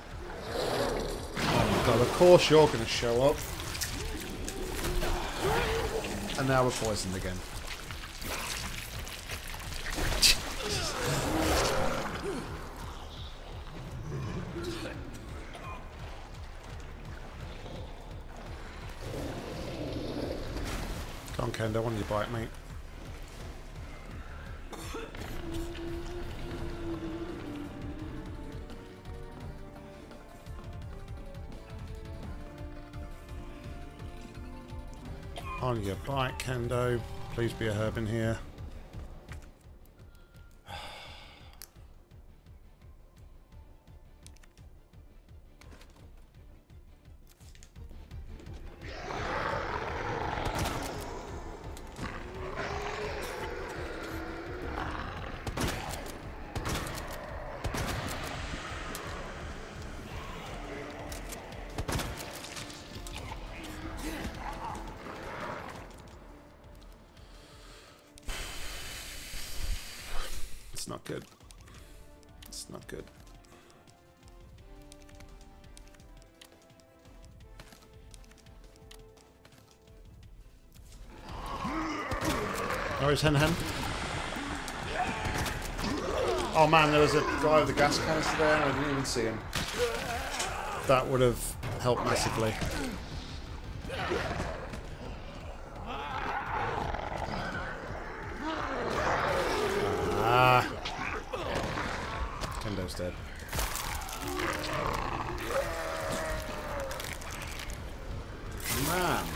oh my god, of course you're gonna show up. And now we're poisoned again. Come on, Kendo, I want you to bite, mate. On your bike, Kendo. Please be a herb in here. Not good. It's not good. Oh, it's Hen Hen. Oh man, there was a guy with a gas canister there and I didn't even see him. That would have helped massively. Ah. Kendo's dead. Man.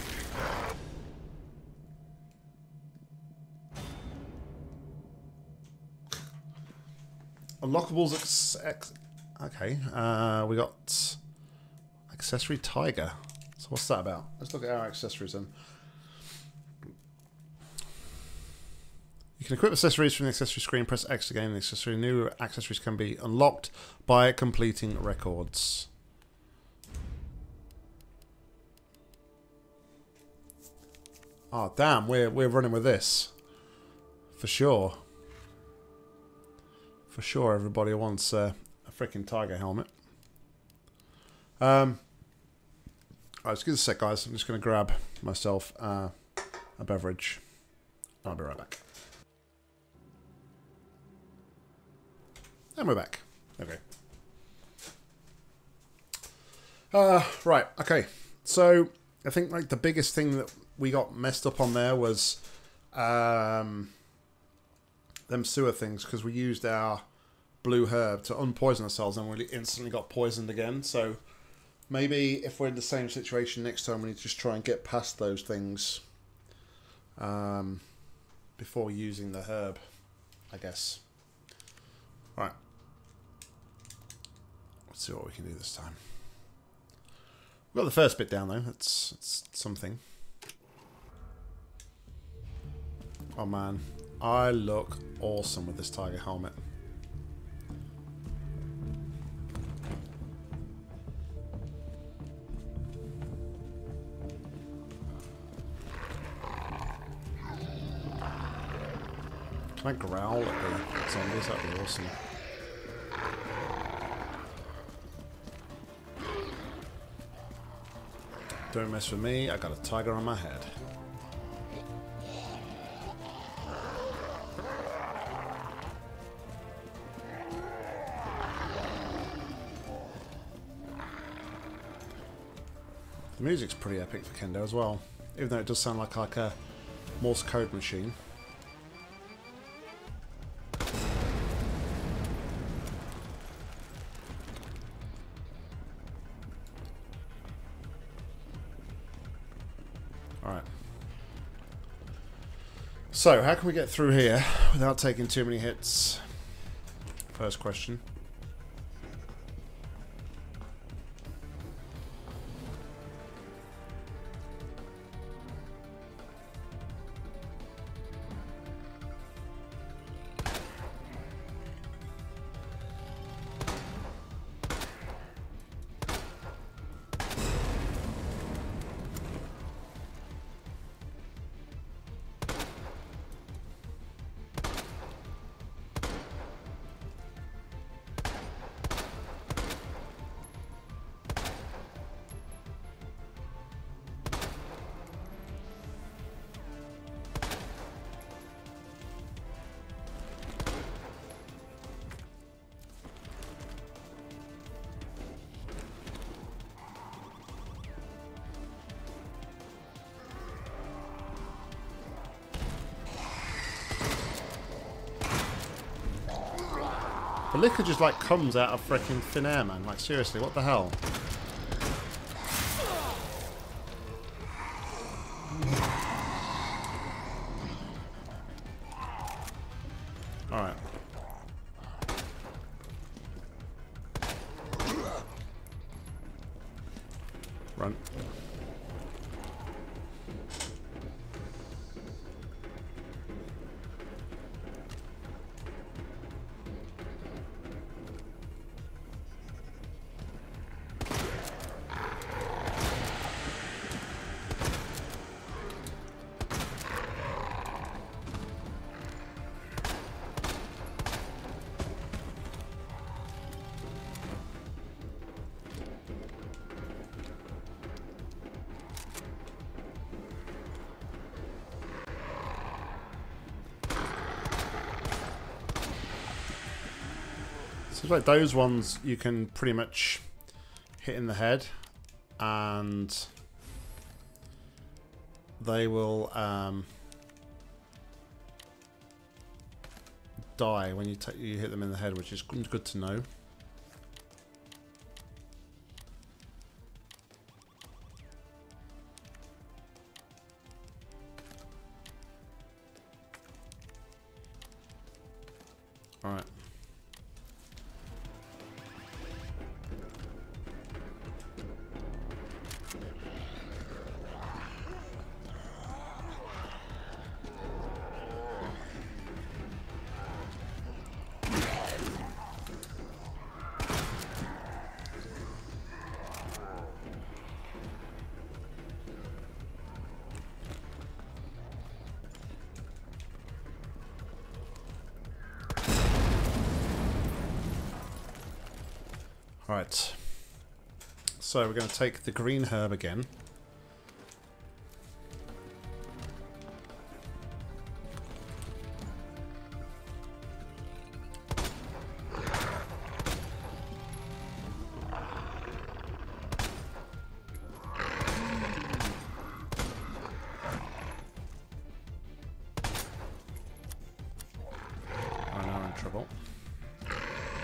Unlockables ex ex okay. Uh, we got accessory tiger. So what's that about? Let's look at our accessories then. You can equip accessories from the accessory screen. Press X to gain the accessory. New accessories can be unlocked by completing records. Oh damn, we're we're running with this for sure. For sure, everybody wants uh, a freaking tiger helmet. Um. Alright, just give us a sec, guys. I'm just going to grab myself uh, a beverage. I'll be right back. And we're back. Okay. Uh, right, okay. So, I think like the biggest thing that we got messed up on there was um, them sewer things, because we used our blue herb to unpoison ourselves, and we instantly got poisoned again. So maybe if we're in the same situation next time, we need to just try and get past those things um, before using the herb, I guess. Right. Let's see what we can do this time. We've got the first bit down though. That's, that's something. Oh man, I look awesome with this tiger helmet. Can I growl at the zombies? That'd be awesome. Don't mess with me, I got a tiger on my head. The music's pretty epic for Kendo as well, even though it does sound like, like a Morse code machine. Alright. So, how can we get through here without taking too many hits? First question. The liquor just like comes out of freaking thin air, man. Like seriously, what the hell? Alright. Run. Seems like those ones you can pretty much hit in the head and they will um, die when you, t you hit them in the head, which is good to know. Alright. Right, so we're going to take the green herb again. Oh, now I'm in trouble.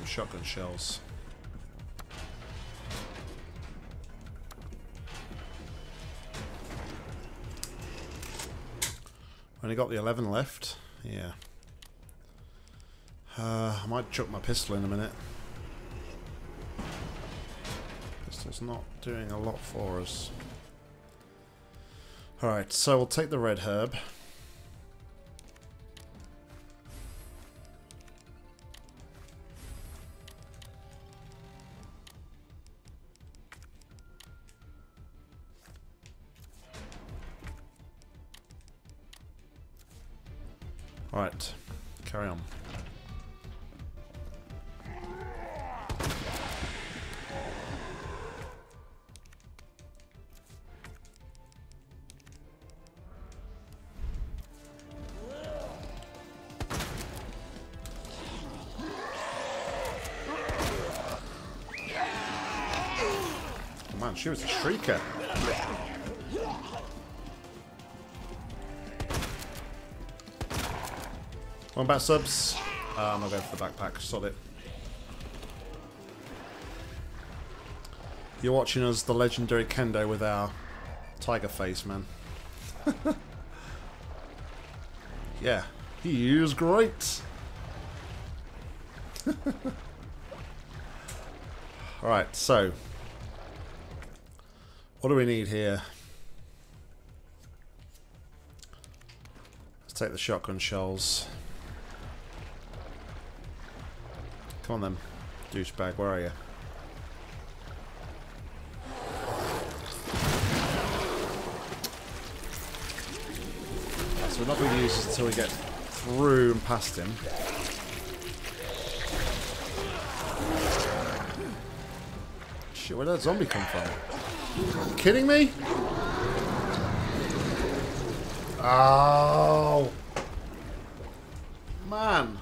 shotgun shells. Only got the eleven left. Yeah. Uh, I might chuck my pistol in a minute. Pistol's not doing a lot for us. Alright, so we'll take the red herb. Alright, carry on. Oh man, she was a shrieker. One back subs. Uh, I'm not going for the backpack. Sod it. You're watching us, the legendary Kendo, with our tiger face, man. Yeah, he is great. Alright, so what do we need here? Let's take the shotgun shells. Come on then, douchebag, where are you? Right, so we're not going to use this until we get through and past him. Shit, where did that zombie come from? Are you kidding me? Oh, man.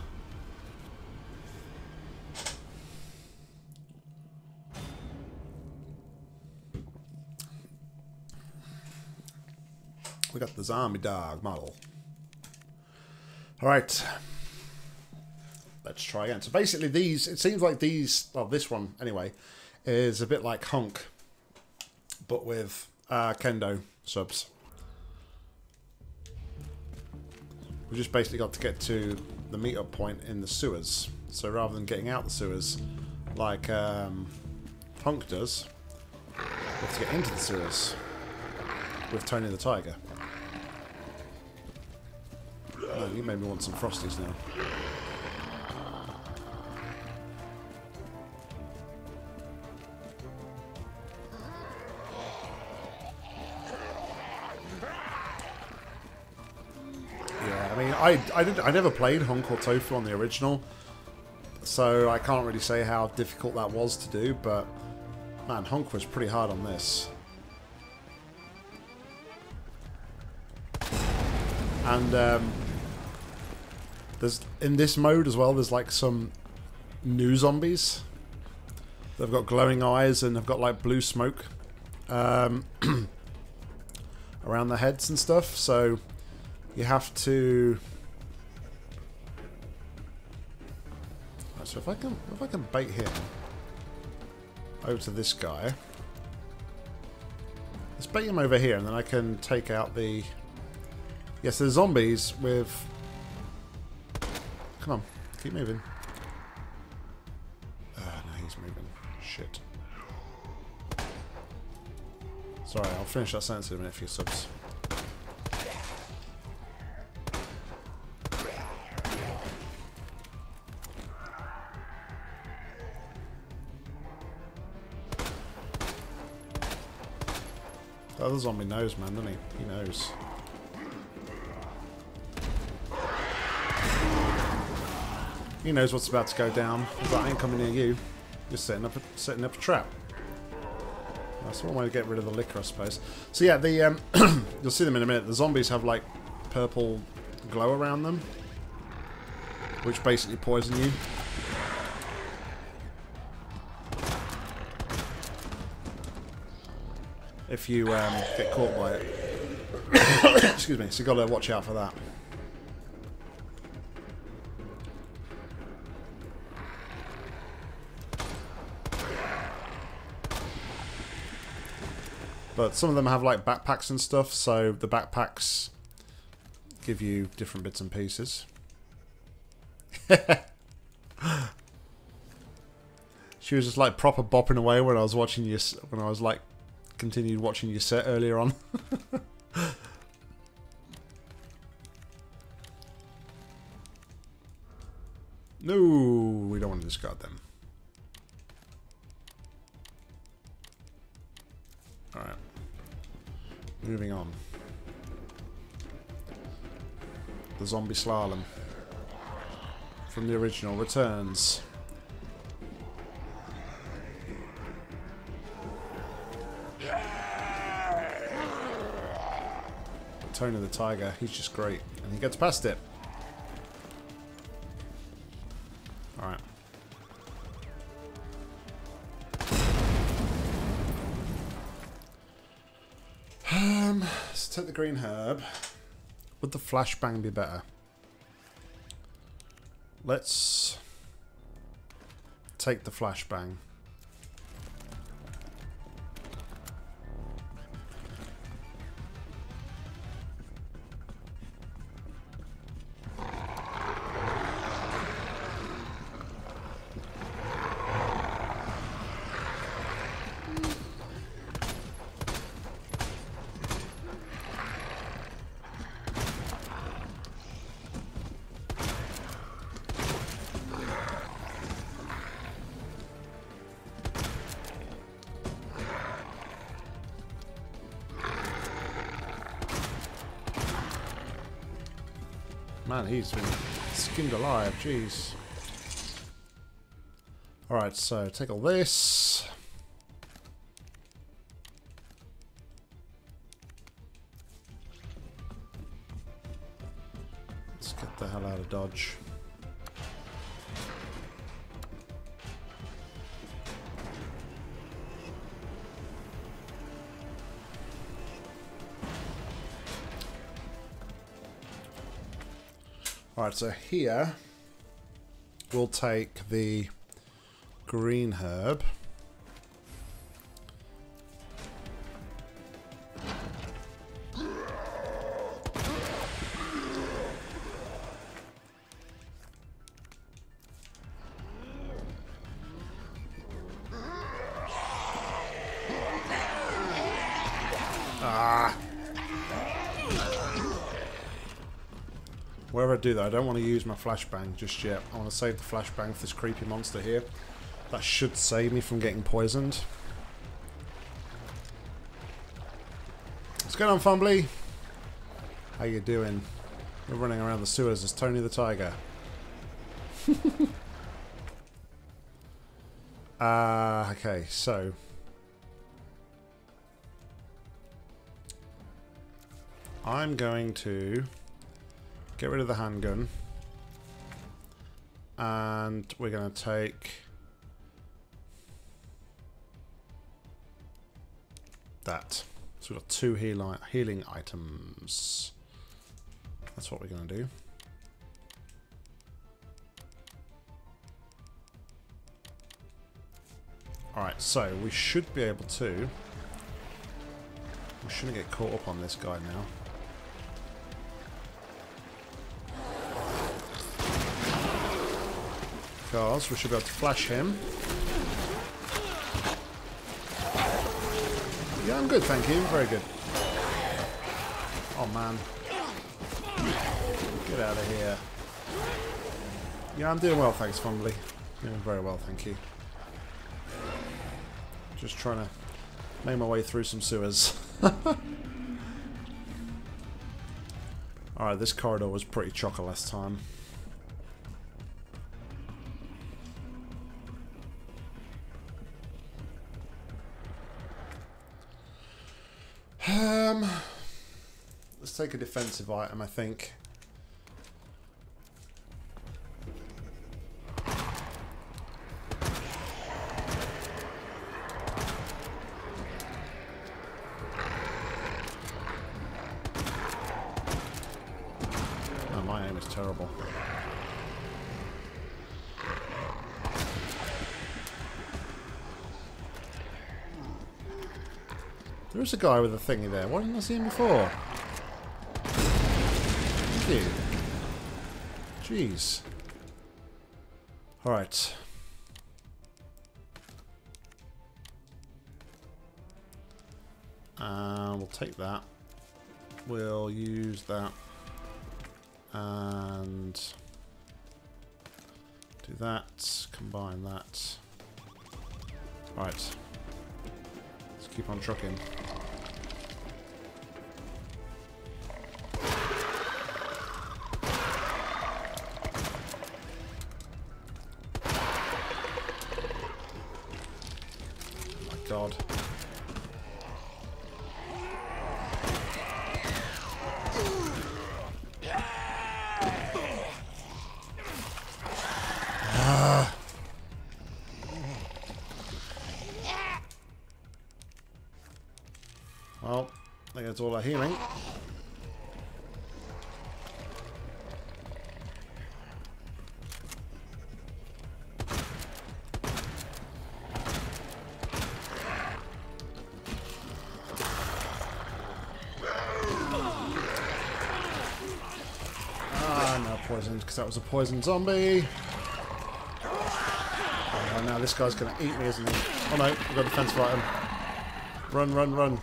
We got the zombie dog model. Alright. Let's try again. So basically these, it seems like these, well this one anyway, is a bit like Honk, but with uh, Kendo subs. We just basically got to get to the meet-up point in the sewers. So rather than getting out the sewers like um, Honk does, we have to get into the sewers with Tony the Tiger. Oh, you made me want some Frosties now. Yeah, I mean, I I did I never played Honk or Tofu on the original, so I can't really say how difficult that was to do. But man, Honk was pretty hard on this. And um, there's in this mode as well, there's like some new zombies. They've got glowing eyes and they've got like blue smoke um, around their heads and stuff. So you have to. Right, so if I can, if I can bait him over to this guy, let's bait him over here, and then I can take out the. Yes, the zombies with. Come on, keep moving. Ah, uh, no, he's moving. Shit. Sorry, I'll finish that sentence in a minute for your subs. The other zombie knows, man, doesn't he? He knows. He knows what's about to go down. He's like, I ain't coming near you. You're setting up a, setting up a trap. That's one way to get rid of the liquor, I suppose. So yeah, the um, you'll see them in a minute. The zombies have like purple glow around them, which basically poison you. If you um, get caught by it. Excuse me. So you got to watch out for that. But some of them have like backpacks and stuff, so the backpacks give you different bits and pieces. She was just like proper bopping away when I was watching you, when I was like continued watching your set earlier on. No, we don't want to discard them. Alright. Moving on. The zombie slalom from the original returns. Tony the Tiger, he's just great. And he gets past it. Alright. Um, let's take the green herb. Would the flashbang be better? Let's take the flashbang. Man, he's been skinned alive, jeez. Alright, so take all this. Let's get the hell out of Dodge. Alright, so here we'll take the green herb. Ah! Wherever I do that, I don't want to use my flashbang just yet. I want to save the flashbang for this creepy monster here. That should save me from getting poisoned. What's going on, Fumbly? How you doing? We're running around the sewers as Tony the Tiger. Ah, uh, okay, so... I'm going to... get rid of the handgun, and we're going to take that. So we've got two heal healing items. That's what we're going to do. Alright, so we should be able to... we shouldn't get caught up on this guy now. Because we should be able to flash him. Yeah, I'm good, thank you. Very good. Oh, man. Get out of here. Yeah, I'm doing well, thanks, Fumbly. Doing very well, thank you. Just trying to make my way through some sewers. Alright, this corridor was pretty chocker last time. Um, let's take a defensive item, I think. Oh, my aim is terrible. There is a guy with a thingy there. Why didn't I see him before? Thank you. Jeez. Alright. Uh, we'll take that. We'll use that. And do that. Combine that. Right. Let's keep on trucking. Oh my God. Well, I think that's all our healing. Ah, no poisoned, because that was a poisoned zombie. Oh, now this guy's going to eat me, isn't he? Oh no, we've got a defensive item. Run, run, run.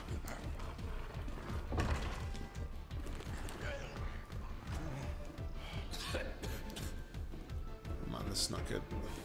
Man, this is not good.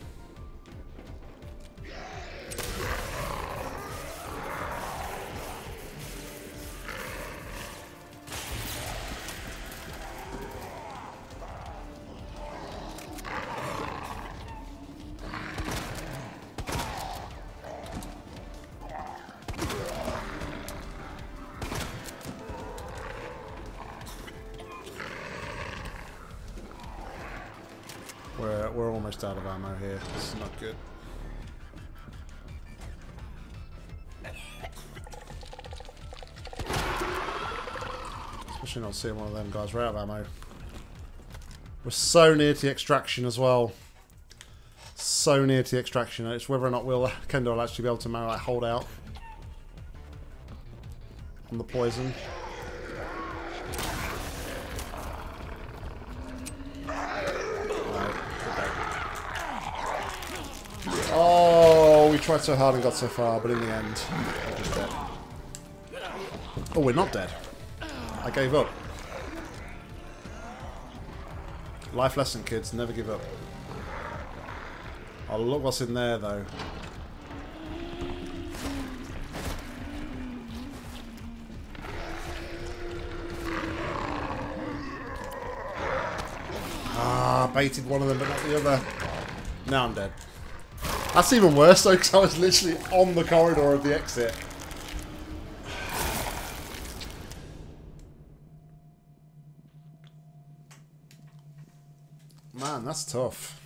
We're, we're almost out of ammo here. This is not good. Especially not seeing one of them guys. We're out of ammo. We're so near to the extraction as well. So near to the extraction. It's whether or not we'll Kendall will actually be able to like, hold out on the poison. Oh, we tried so hard and got so far, but in the end, we're just dead. Oh, we're not dead. I gave up. Life lesson, kids. Never give up. Oh, look what's in there, though. Ah, baited one of them, but not the other. Now I'm dead. That's even worse though, because I was literally on the corridor of the exit. Man, that's tough.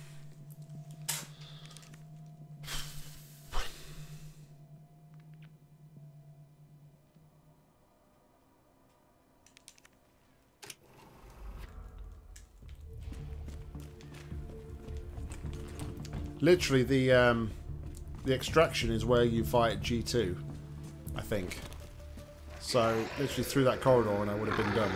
Literally, the um, the extraction is where you fight G two, I think. So, literally through that corridor and I would have been done.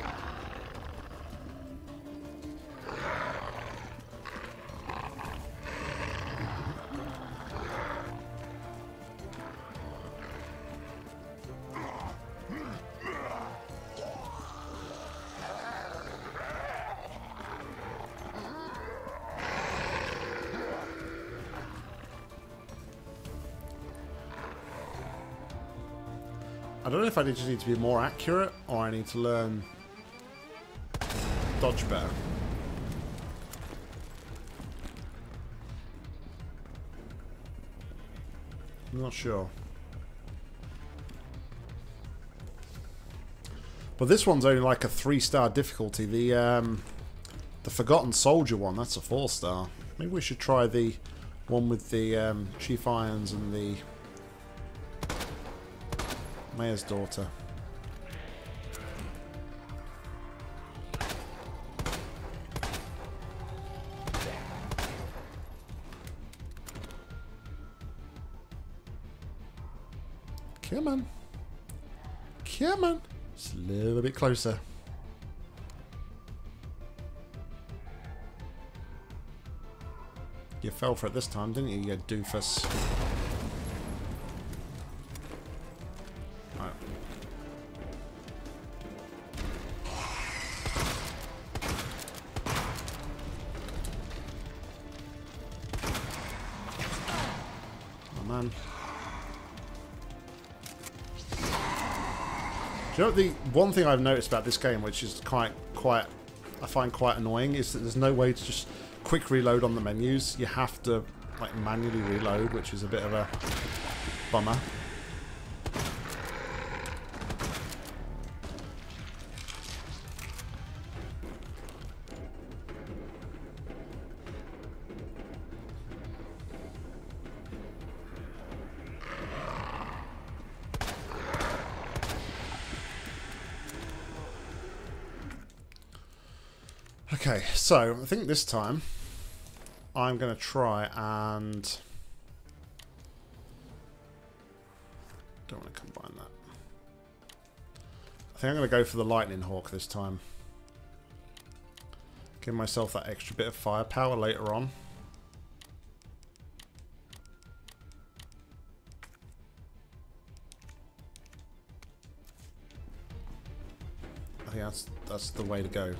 I don't know if I just need to be more accurate or I need to learn dodge better. I'm not sure. But this one's only like a three star difficulty. The um, the Forgotten Soldier one, that's a four star. Maybe we should try the one with the um, Chief Irons and the Mayor's Daughter. Come on. Yeah, man. Just a little bit closer. You fell for it this time, didn't you, you doofus? Right. Oh, man. Do you know what the one thing I've noticed about this game, which is quite, quite, I find quite annoying, is that there's no way to just quick reload on the menus. You have to like manually reload, which is a bit of a bummer. Okay, so I think this time I'm going to try and... don't want to combine that. I think I'm going to go for the Lightning Hawk this time. Give myself that extra bit of firepower later on. I think that's, that's the way to go.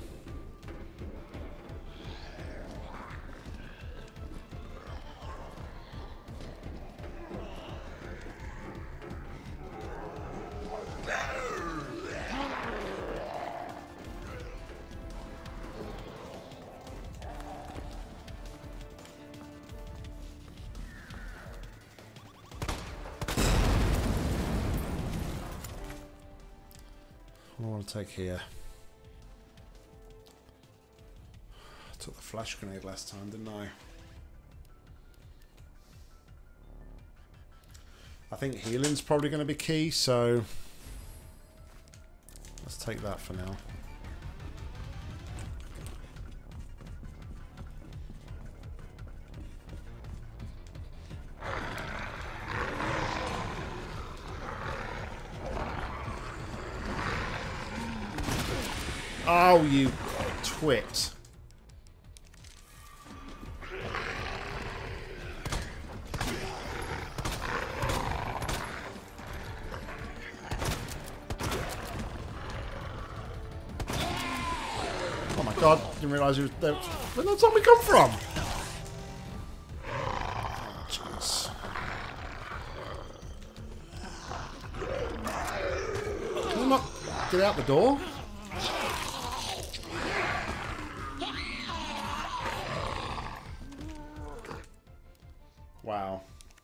What do I want to take here? I took the flash grenade last time, didn't I? I think healing's probably going to be key, so let's take that for now. Oh, you twit. Oh my god, didn't realise he was there. Where did that zombie come from? Oh, jeez. Can I not get out the door? Wow.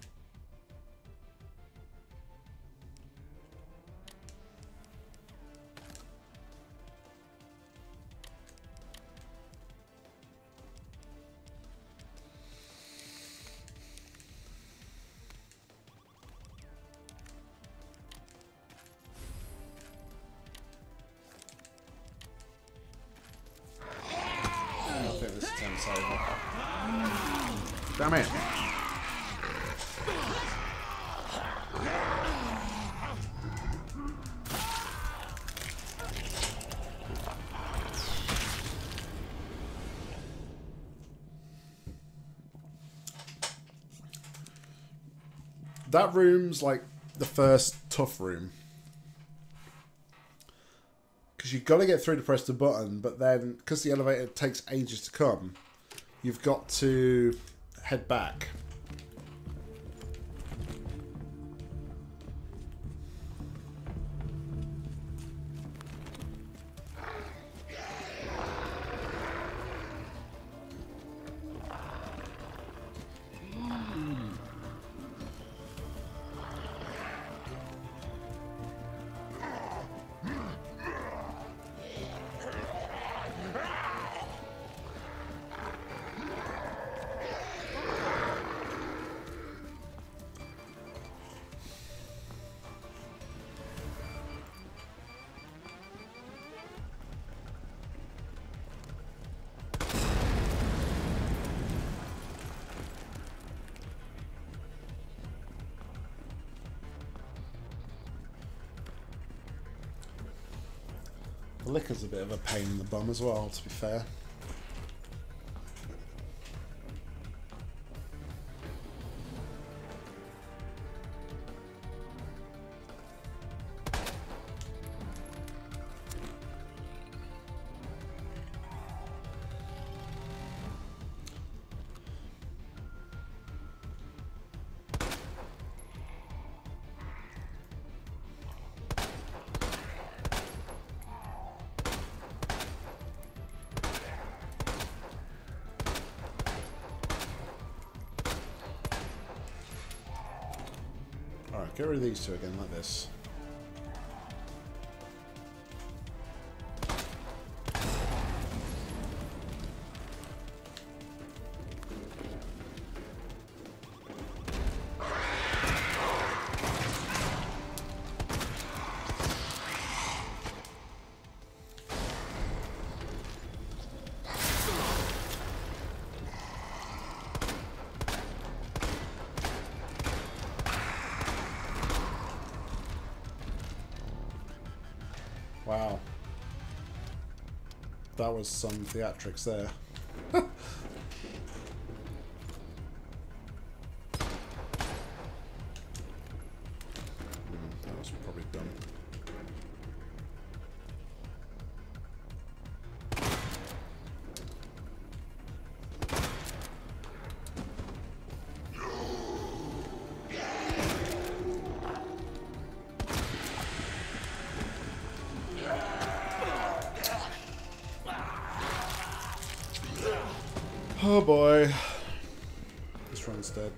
I think this attempt's over. Damn it. That room's like the first tough room. Because you've got to get through to press the button, but then, because the elevator takes ages to come, you've got to head back. The liquor's a bit of a pain in the bum as well, to be fair. Alright, get rid of these two again, like this. Wow. That was some theatrics there. mm, that was probably dumb. Oh boy. This run's dead.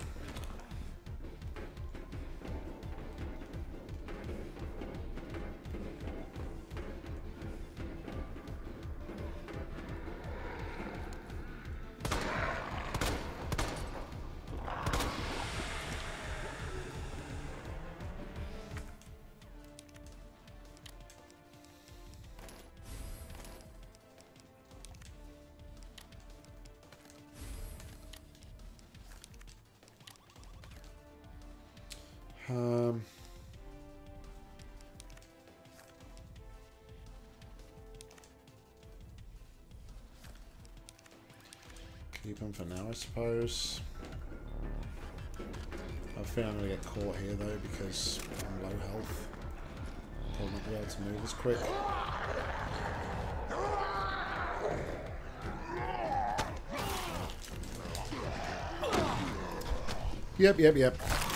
Um, keep him for now, I suppose. I think I'm going to get caught here though because I'm low health. Probably not be able to move as quick. Yep, yep, yep.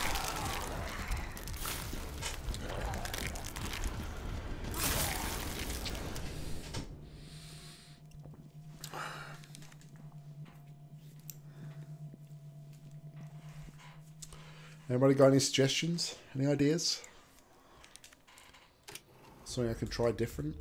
Anybody got any suggestions? Any ideas? Something I could try different?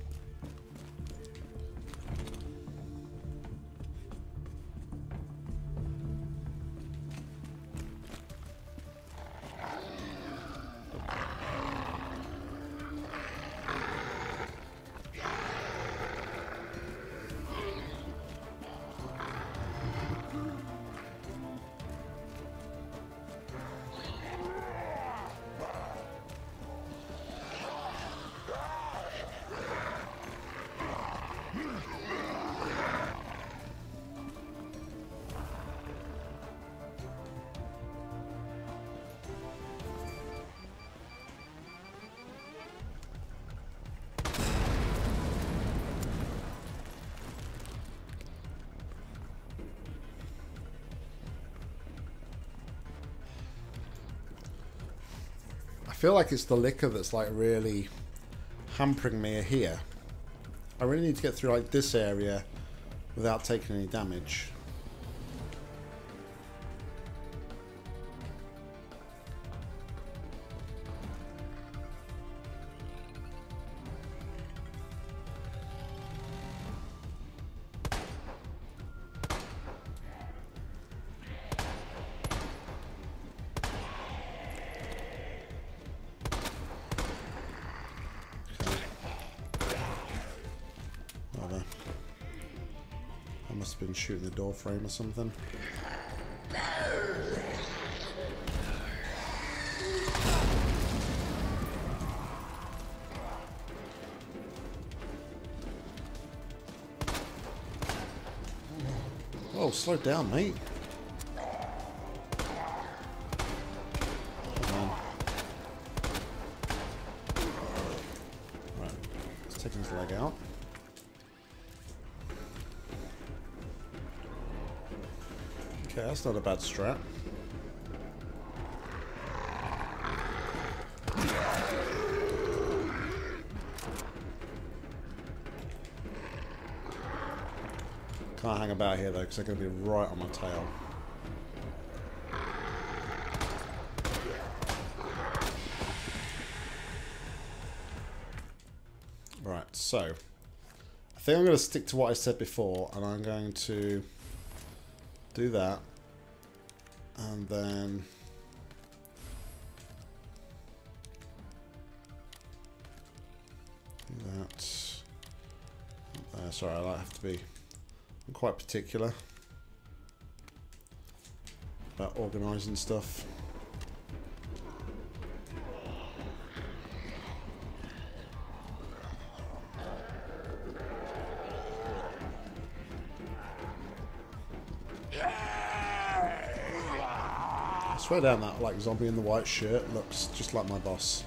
I feel like it's the liquor that's like really hampering me here. I really need to get through like this area without taking any damage. Been shooting the door frame or something. Whoa, slow down, mate. Come on. Right, let's take his leg out. Okay, that's not a bad strat. Can't hang about here though, because they're going to be right on my tail. Right, so I think I'm going to stick to what I said before, and I'm going to do that, and then do that. Uh, sorry, I have to be. I'm quite particular about organising stuff. I swear down that like zombie in the white shirt looks just like my boss.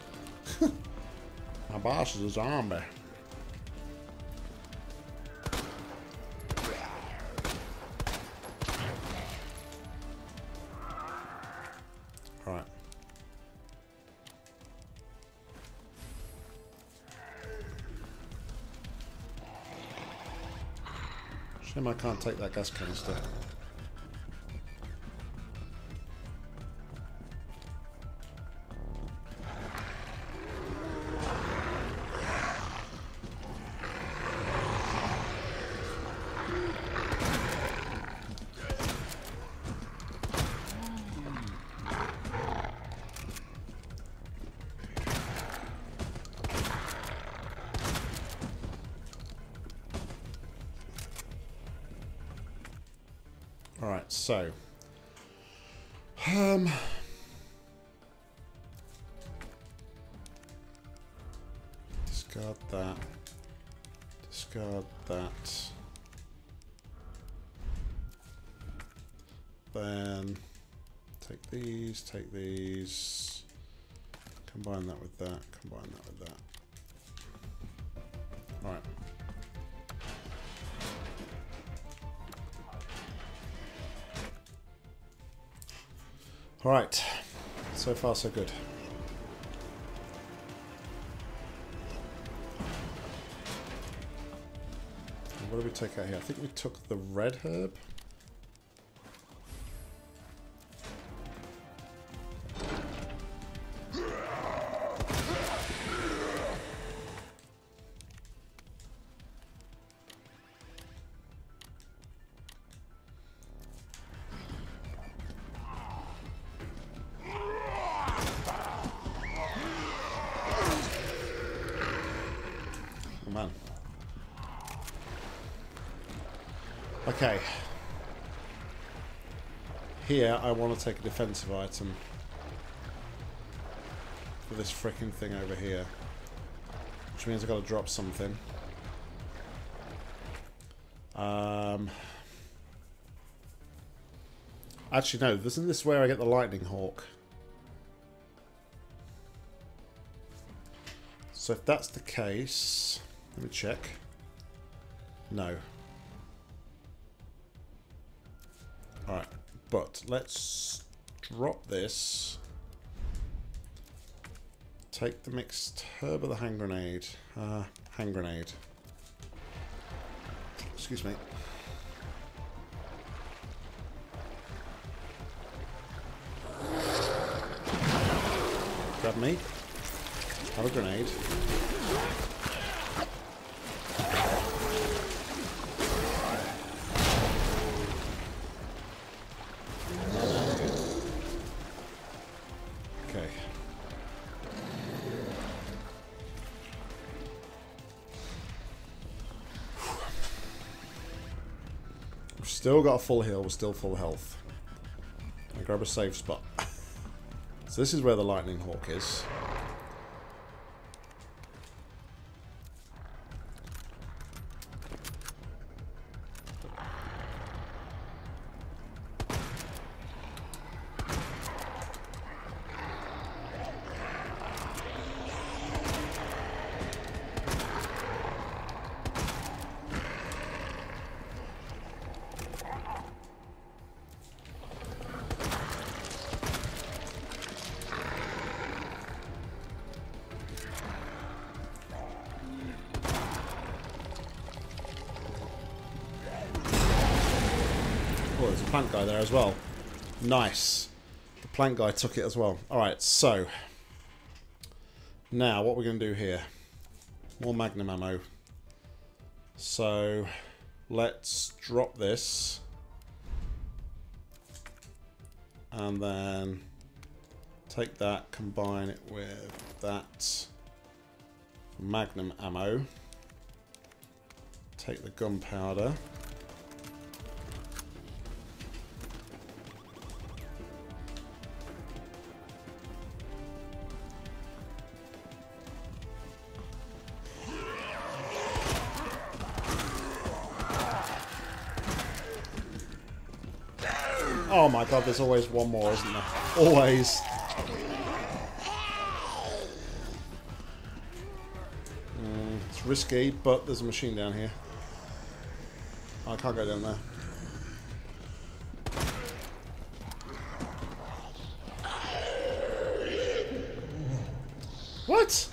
My boss is a zombie. Right. Shame I can't take that gas canister. Alright, so um discard that. Discard that. Then take these, take these, combine that with that, combine that with that. Alright. Alright, so far so good. And what did we take out here? I think we took the red herb. Man. Okay. Here, I want to take a defensive item for this frickin' thing over here, which means I've got to drop something. Um. Actually, no. Isn't this where I get the lightning hawk? So if that's the case. Let me check. No. Alright, but let's drop this. Take the mixed herb of the hand grenade. Uh, hand grenade. Excuse me. Grab me. Have a grenade. Okay. We've still got a full heal, we're still full health. I grab a safe spot. So this is where the lightning hawk is. cool. There's a plant guy there as well. Nice. The plant guy took it as well. Alright, so. Now, what we're going to do here. More magnum ammo. So, let's drop this. And then take that, combine it with that magnum ammo. Take the gunpowder. Oh my god, there's always one more, isn't there? Always. Mm, it's risky, but there's a machine down here. I can't go down there. What?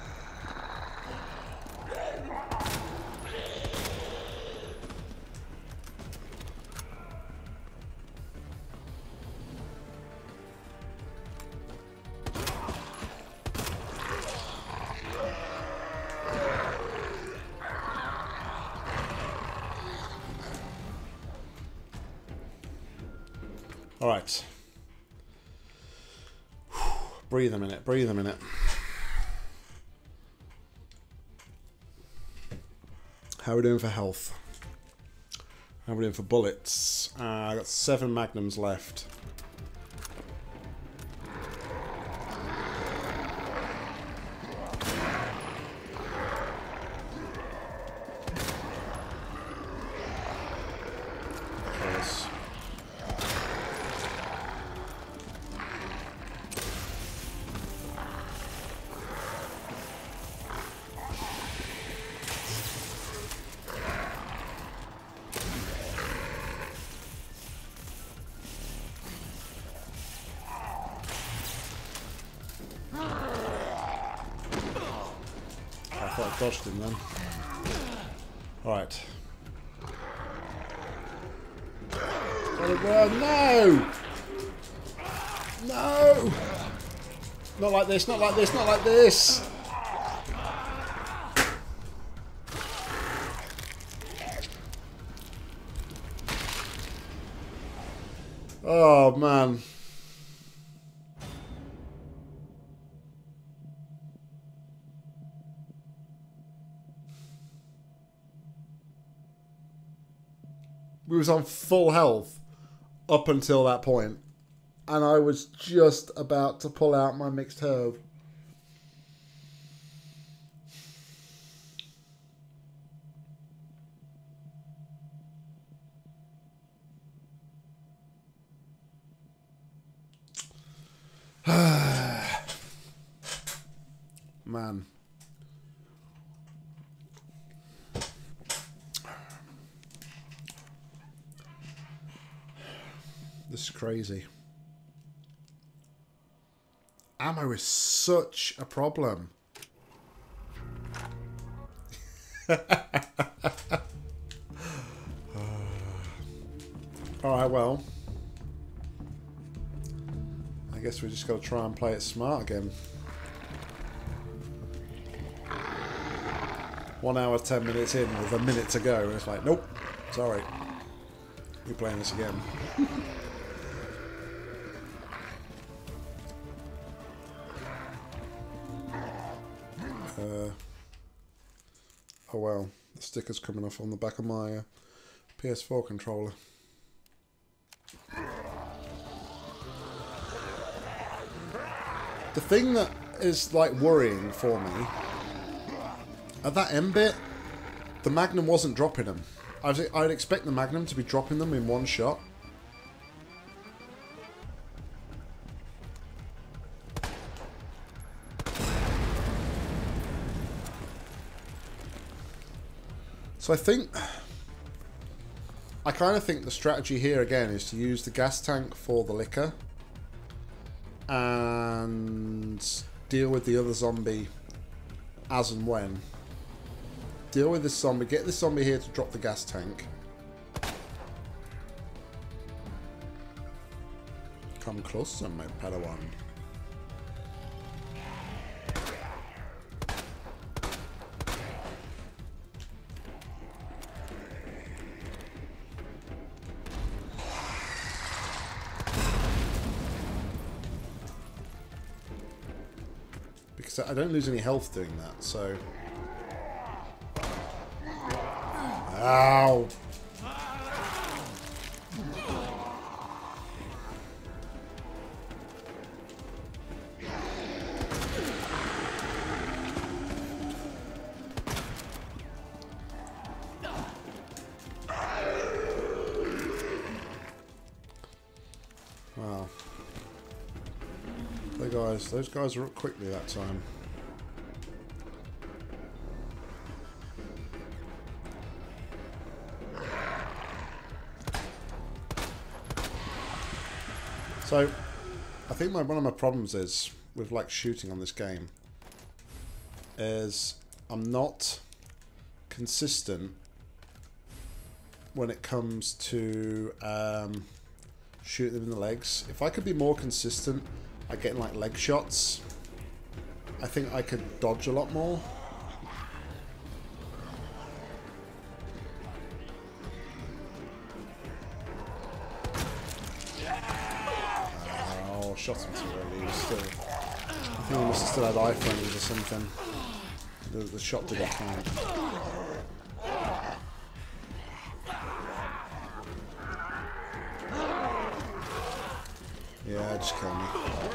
All right. Breathe a minute, breathe a minute. How are we doing for health? How are we doing for bullets? Uh, I got seven magnums left. I dodged him then. Alright. Uh, no! No! Not like this, not like this, not like this! Oh man. We was on full health up until that point, and I was just about to pull out my mixed herb. Man. This is crazy. Ammo is such a problem. Alright, well. I guess we just got to try and play it smart again. One hour, ten minutes in with a minute to go. And it's like, nope, sorry. We're playing this again. Uh, oh well, the sticker's coming off on the back of my uh, P S four controller. The thing that is like worrying for me, at that end bit, the Magnum wasn't dropping them. I'd, I'd expect the Magnum to be dropping them in one shot. So I think, I kind of think the strategy here again is to use the gas tank for the liquor and deal with the other zombie as and when. Deal with this zombie, get this zombie here to drop the gas tank. Come closer, my Padawan. Because I don't lose any health doing that, so... Ow! Wow. Those guys, those guys were up quickly that time. So, I think my, one of my problems is with like shooting on this game is I'm not consistent when it comes to um, shooting them in the legs. If I could be more consistent at getting like leg shots, I think I could dodge a lot more. Oh, shot him too early. He was still, I think he must have still had iframes or something. The, the shot didn't count. Yeah, just kill me.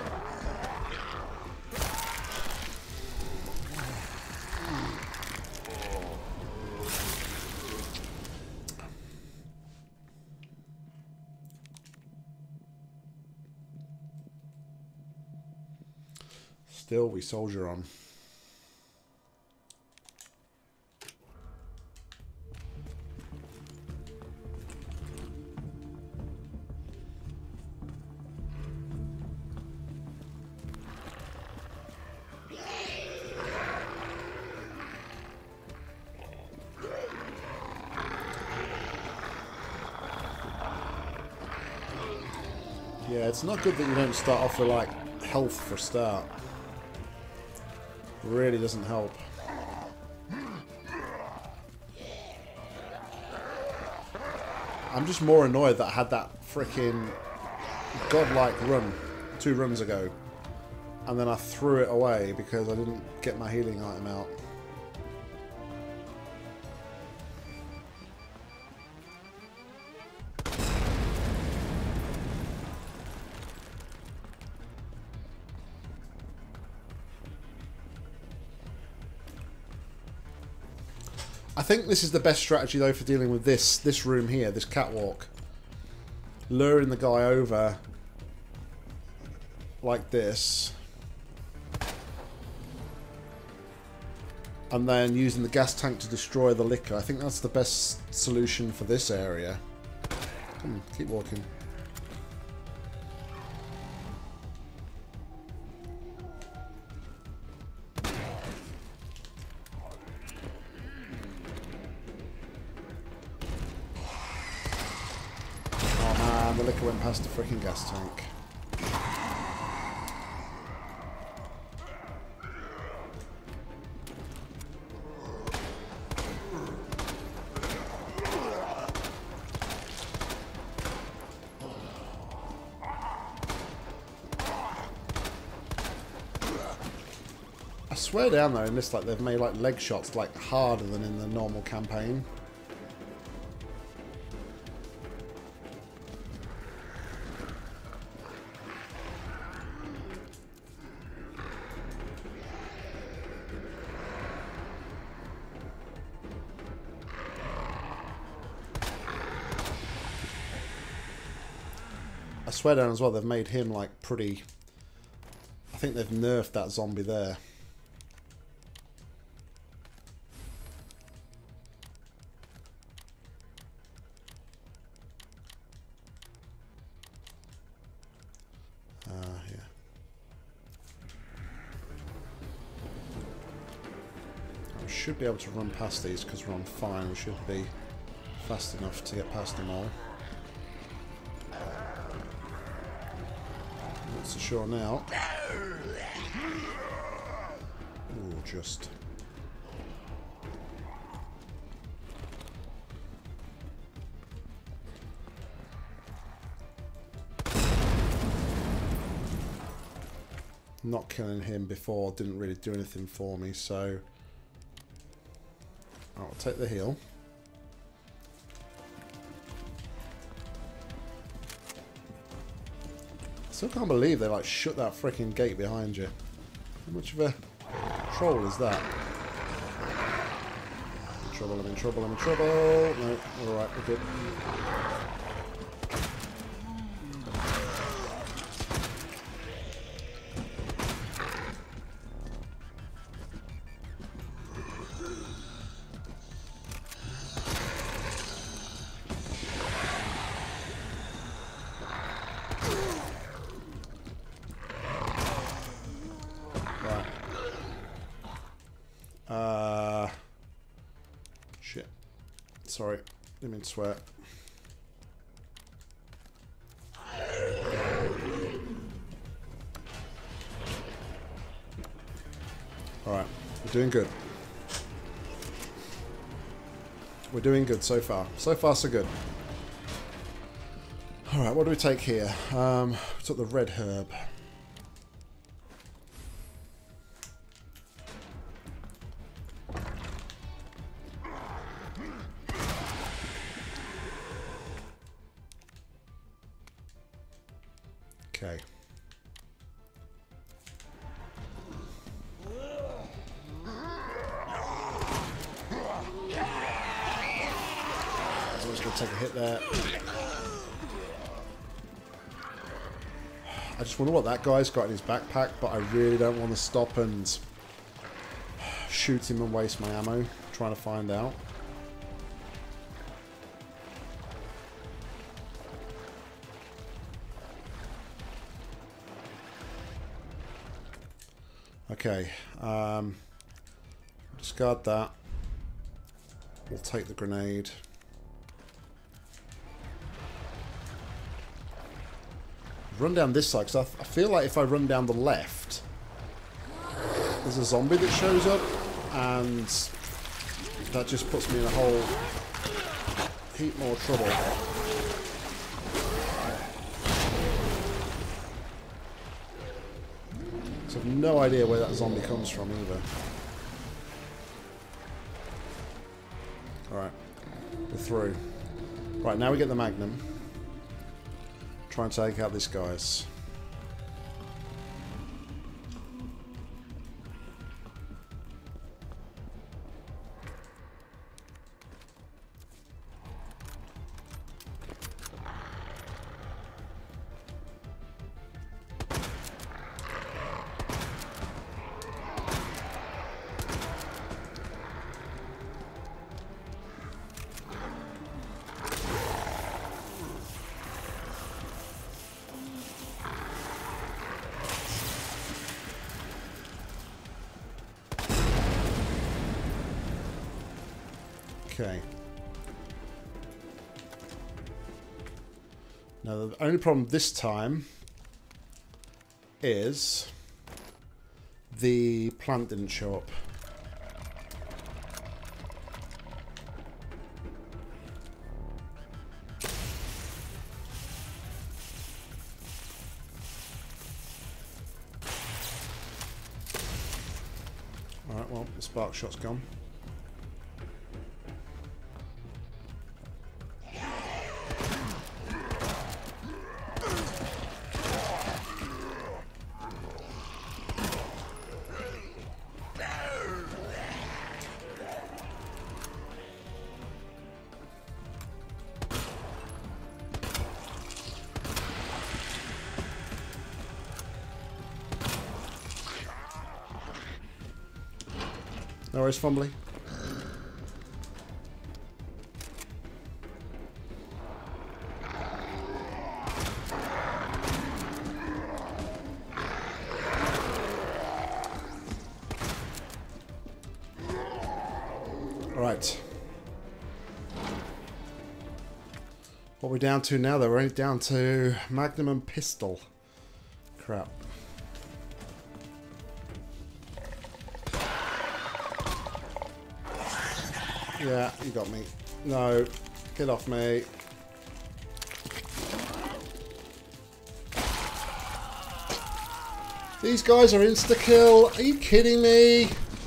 Still, we soldier on. Yeah, it's not good that you don't start off with like health for a start. Really doesn't help. I'm just more annoyed that I had that freaking godlike run two runs ago, and then I threw it away because I didn't get my healing item out. I think this is the best strategy though for dealing with this this room here, this catwalk. Luring the guy over like this, and then using the gas tank to destroy the liquor. I think that's the best solution for this area. Come on, keep walking. The liquor went past the freaking gas tank. I swear down though, in this, like they've made like leg shots like harder than in the normal campaign. I swear down as well, they've made him like pretty... I think they've nerfed that zombie there. Ah, uh, yeah. I should be able to run past these because we're on fire. We should be fast enough to get past them all. so sure now. Ooh, just. Not killing him before didn't really do anything for me, so I'll take the heal. Still can't believe they like shut that freaking gate behind you. How much of a troll is that? I'm in trouble, I'm in trouble, I'm in trouble. No, alright, we're good. Sorry, didn't mean to swear. Alright, we're doing good. We're doing good so far. So far, so good. Alright, what do we take here? Um, we took the red herb. Okay. I'm just going to take a hit there. I just wonder what that guy's got in his backpack, but I really don't want to stop and shoot him and waste my ammo trying to find out. Okay, um, discard that. We'll take the grenade. Run down this side, because I, I feel like if I run down the left, there's a zombie that shows up, and that just puts me in a whole heap more trouble. I have no idea where that zombie comes from either. Alright, we're through. Right, now we get the Magnum. Try and take out these guys. Okay. Now the only problem this time is the plant didn't show up. Alright, well, the spark shot's gone. No worries, Fumbly. Right. What we're down to now, though, we're only down to Magnum and Pistol. crap. Yeah, you got me. No, get off me. These guys are insta-kill. Are you kidding me?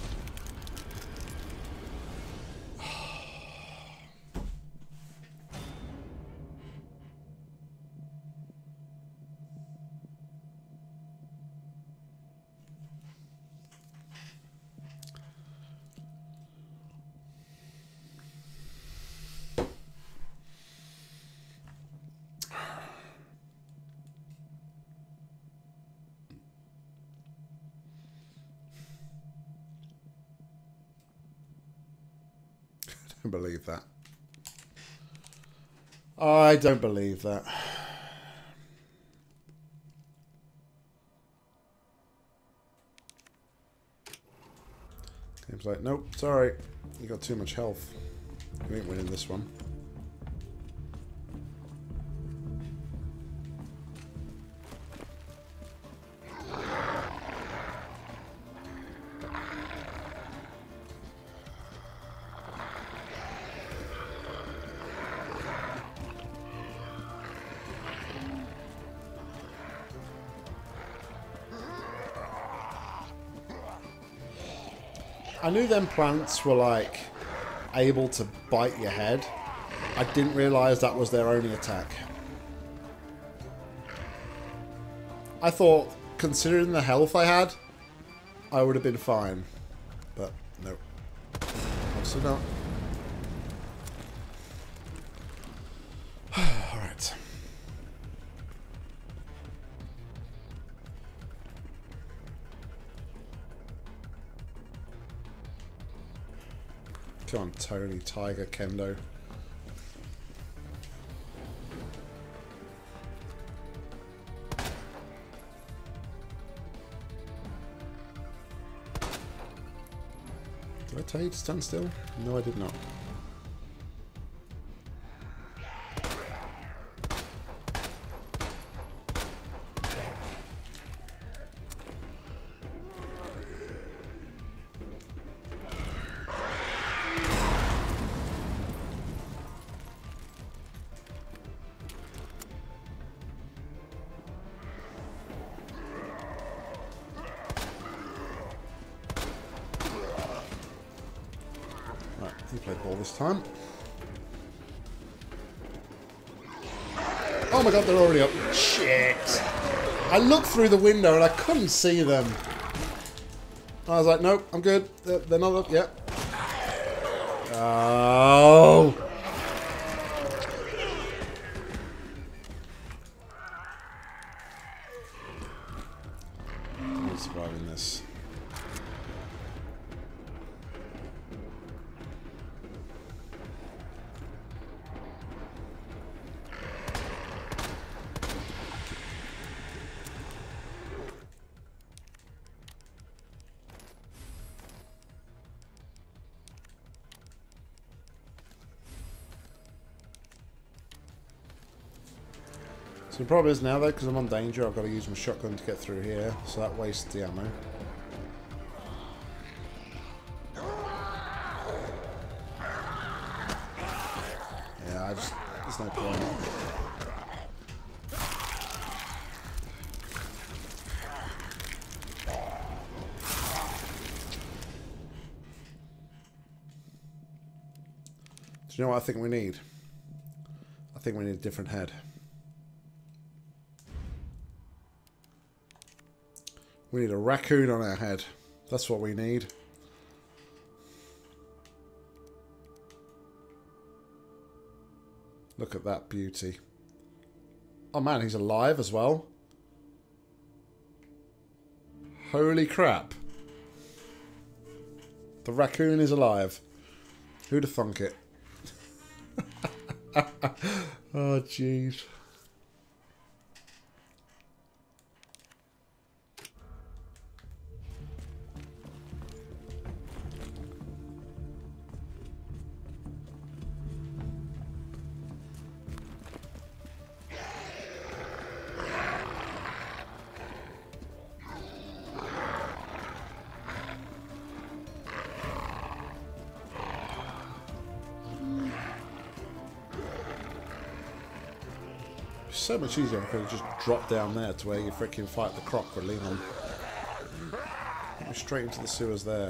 I don't believe that. I don't believe that. Game's like, nope, sorry. You got too much health. You ain't winning this one. I knew them plants were like able to bite your head. I didn't realise that was their only attack. I thought, considering the health I had, I would have been fine. But no. Also not. Alright. Come on, Tony, Tiger, Kendo. Did I tell you to stand still? No, I did not. He played ball this time. Oh my god, they're already up. Shit! I looked through the window and I couldn't see them. I was like, nope, I'm good. They're, they're not up yet. Oh! I'm surviving this. So the problem is now though, because I'm on danger, I've got to use my shotgun to get through here, so that wastes the ammo. Yeah, I just, there's no point. Do you know what I think we need? I think we need a different head. We need a raccoon on our head. That's what we need. Look at that beauty. Oh man, he's alive as well. Holy crap. The raccoon is alive. Who'd have thunk it? Oh jeez. so much easier if I could have just dropped down there to where you freaking fight the croc would lean on. Get me straight into the sewers there.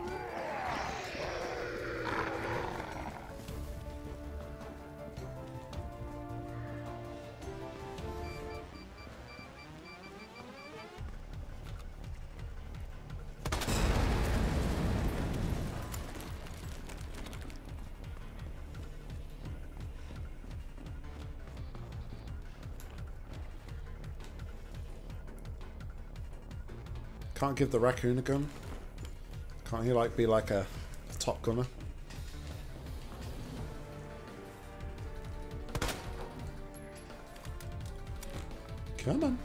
Can't give the raccoon a gun. Can't he like be like a, a top gunner? Come on.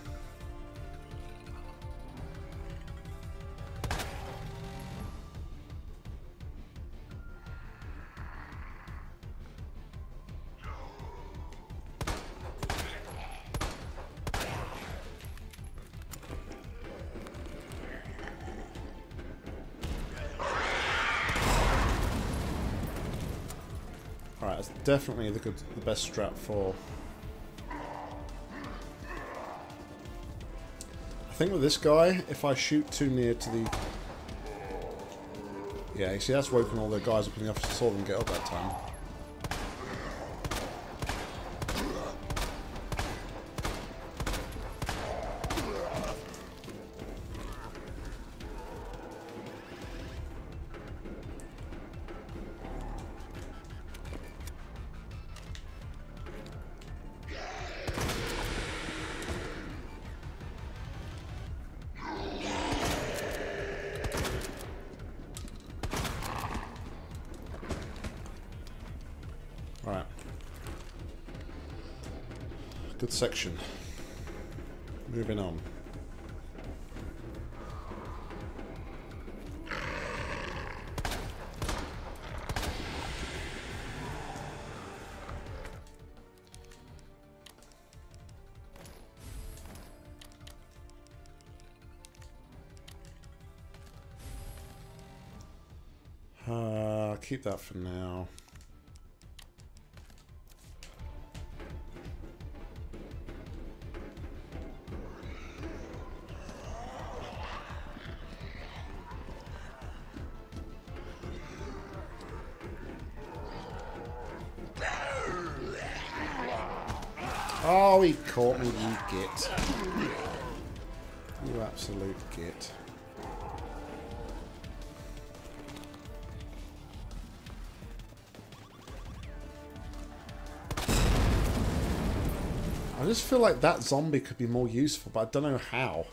Alright, that's definitely the good, the best strat for. I think with this guy, if I shoot too near to the... Yeah, you see that's woken all the guys up in the office. I saw them get up that time. Right. Good section. Moving on. Uh, keep that for now. Oh, he caught me, you git. You absolute git. I just feel like that zombie could be more useful, but I don't know how.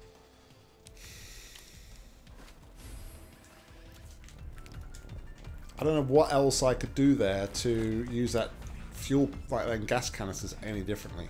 I don't know what else I could do there to use that fuel, like then gas canisters any differently.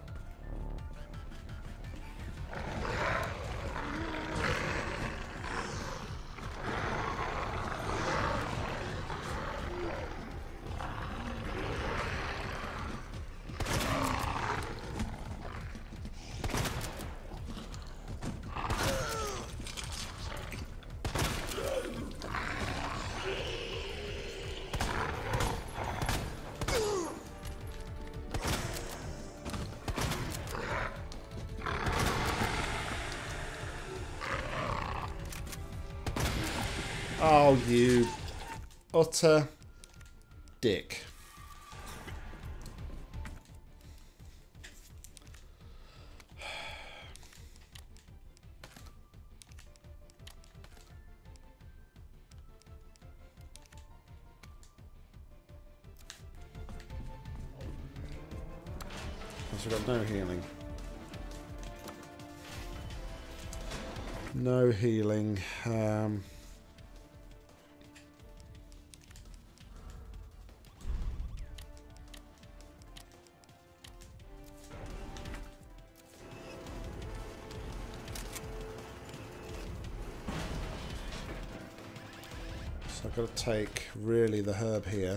Oh, you utter dick. So we've got no healing. No healing. Um... So I've got to take really the herb here.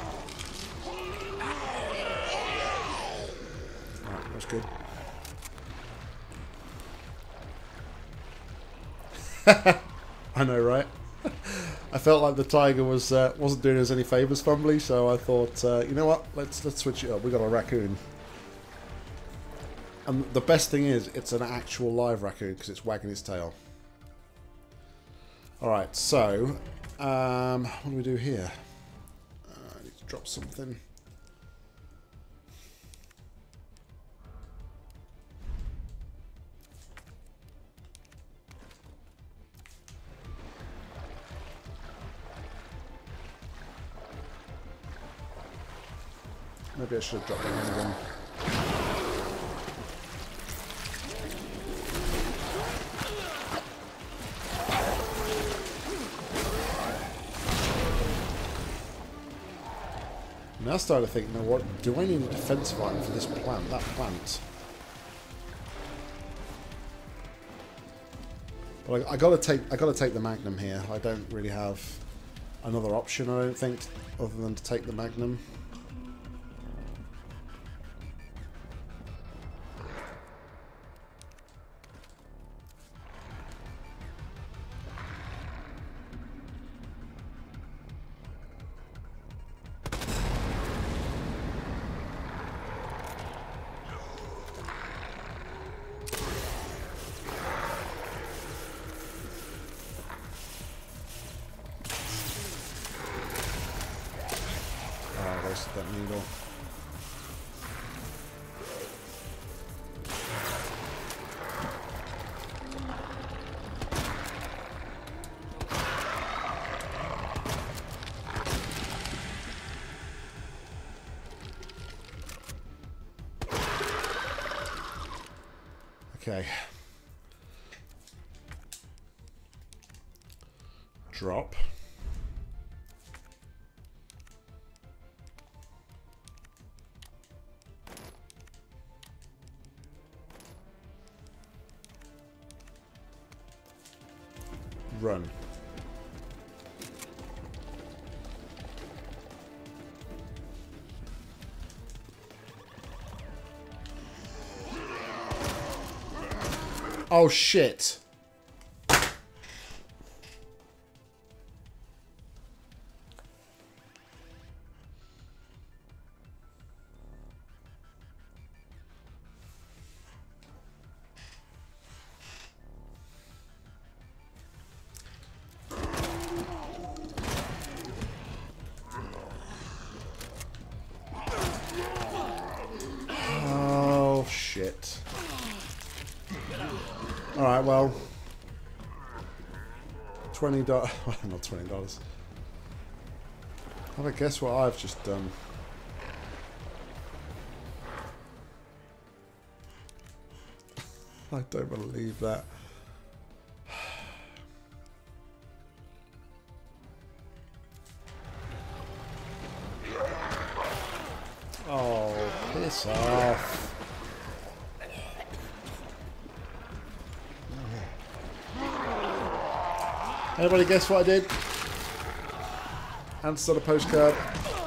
Alright, that's good. I know, right? I felt like the tiger was uh, wasn't doing us any favors, fumbly, so I thought, uh, you know what? Let's let's switch it up. We got a raccoon, and the best thing is, it's an actual live raccoon because it's wagging its tail. All right, so um, what do we do here? Uh, I need to drop something. Maybe I should have dropped the handgun. Now I started to think, you know what, do I need a defensive item for this plant, that plant? Well, I, I gotta take I gotta take the Magnum here. I don't really have another option, I don't think, other than to take the Magnum. That needle. Okay. Drop. Run. Oh shit. Shit. Alright, well. twenty dollars. Not twenty dollars. Have a guess what I've just done. I don't believe that. Oh, piss off. Anybody guess what I did? Answer on a postcard.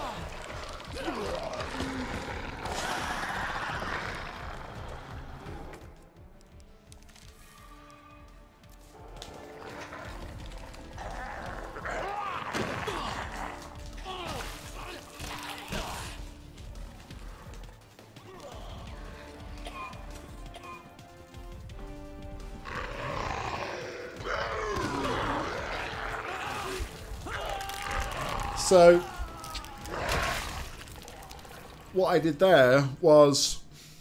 So, what I did there was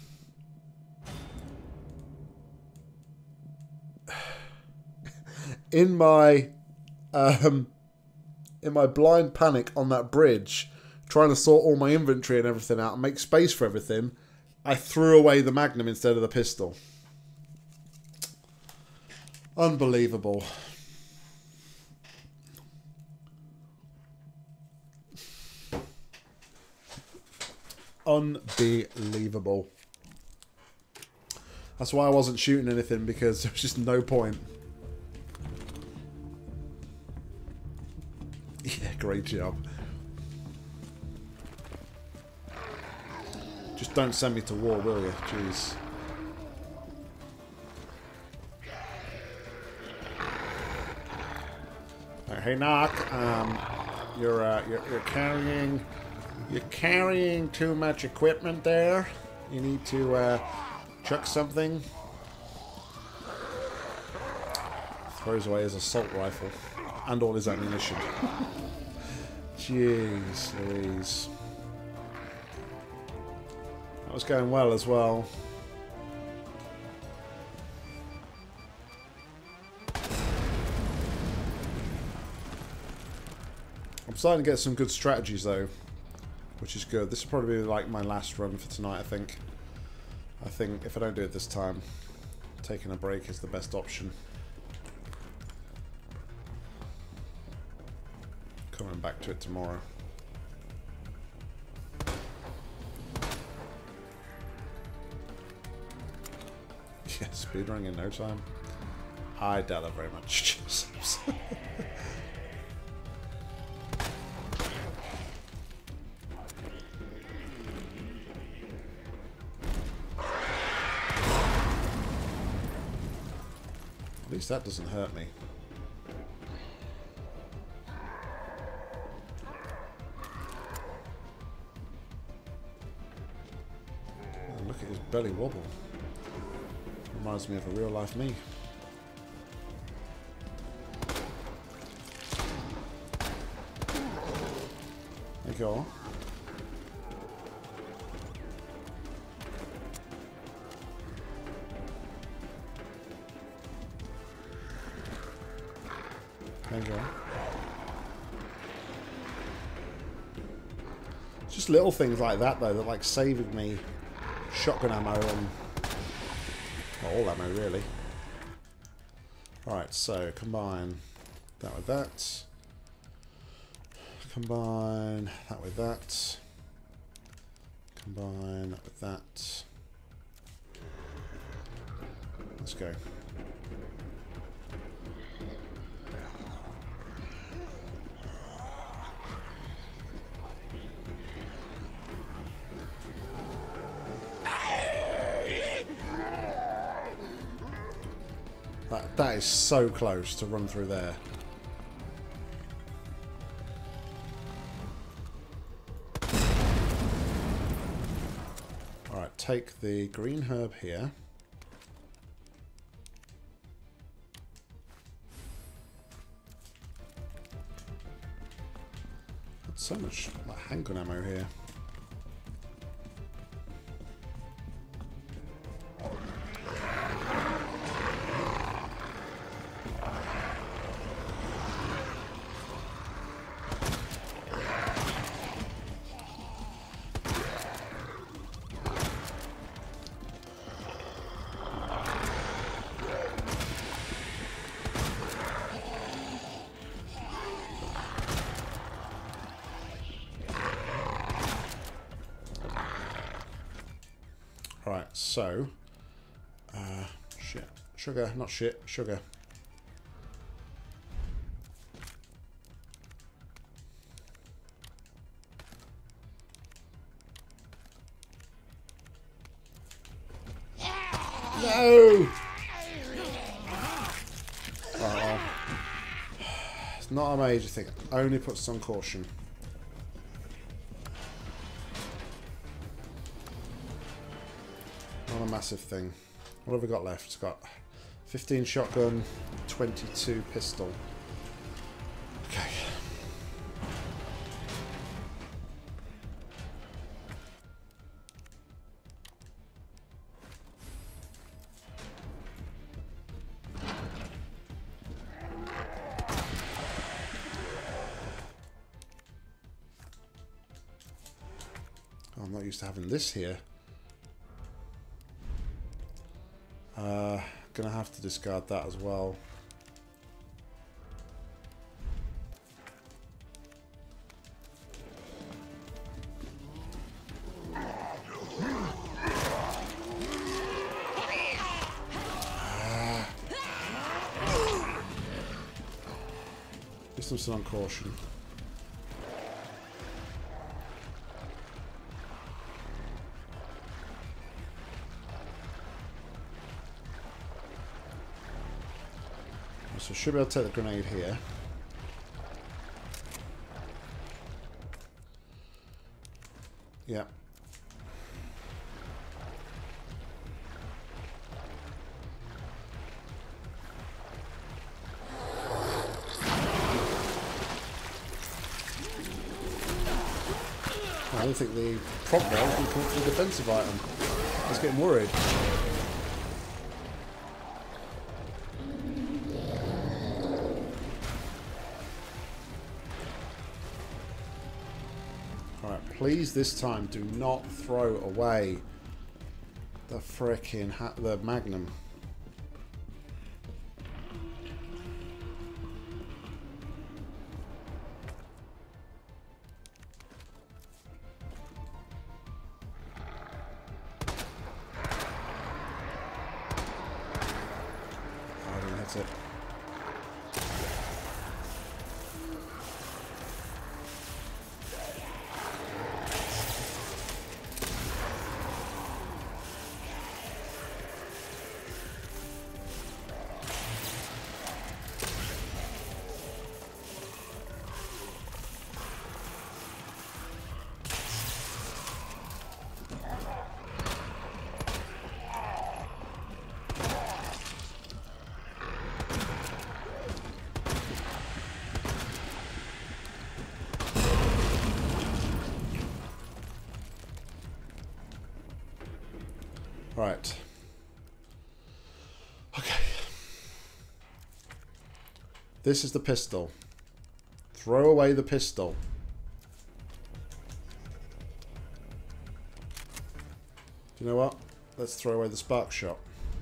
in my um, in my blind panic on that bridge, trying to sort all my inventory and everything out and make space for everything, I threw away the Magnum instead of the pistol. Unbelievable. Unbelievable. That's why I wasn't shooting anything, because there was just no point. Yeah, great job. Just don't send me to war, will you? Jeez. Hey, Nock. Um, you're, uh, you're you're carrying you're carrying too much equipment there. You need to uh, chuck something. Throws away his assault rifle and all his ammunition. Jeez Louise. That was going well as well. I'm starting to get some good strategies though, which is good. This will probably be like my last run for tonight, I think. I think if I don't do it this time, taking a break is the best option. Coming back to it tomorrow. Yeah, speedrunning in no time. I doubt it very much. At least that doesn't hurt me. Oh, look at his belly wobble. Reminds me of a real life me. There you go. There you go. It's just little things like that though that like saving me shotgun ammo and all ammo really. Alright, so combine that with that. Combine that with that. Combine that with that. Let's go. That, that is so close to run through there. Alright, take the green herb here. Got so much like handgun ammo here. Right, so, uh, shit, sugar, not shit, sugar. No! Uh-oh. It's not a major thing, only puts on caution. Not a massive thing. What have we got left? It's got fifteen shotgun, twenty-two pistol. Okay. Oh, I'm not used to having this here. Uh, gonna have to discard that as well. Ah. Just some on caution. So should be able to take the grenade here. Yeah. I don't think the prop there can come up with a defensive item. I was getting worried. Alright, please this time do not throw away the frickin' ha the Magnum. It. Right. Okay. This is the pistol. Throw away the pistol. Do you know what? Let's throw away the spark shot.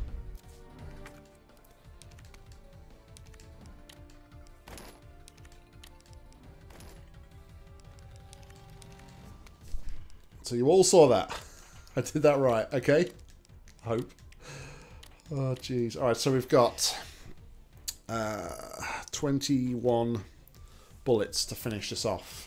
So you all saw that. I did that right, okay? Hope. Oh, jeez. All right, so we've got uh, twenty-one bullets to finish this off.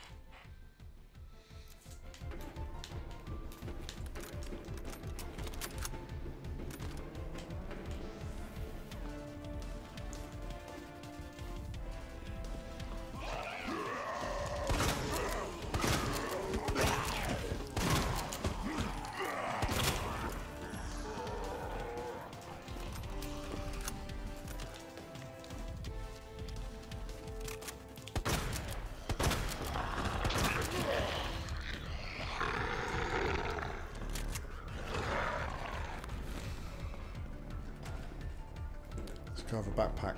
Have a backpack.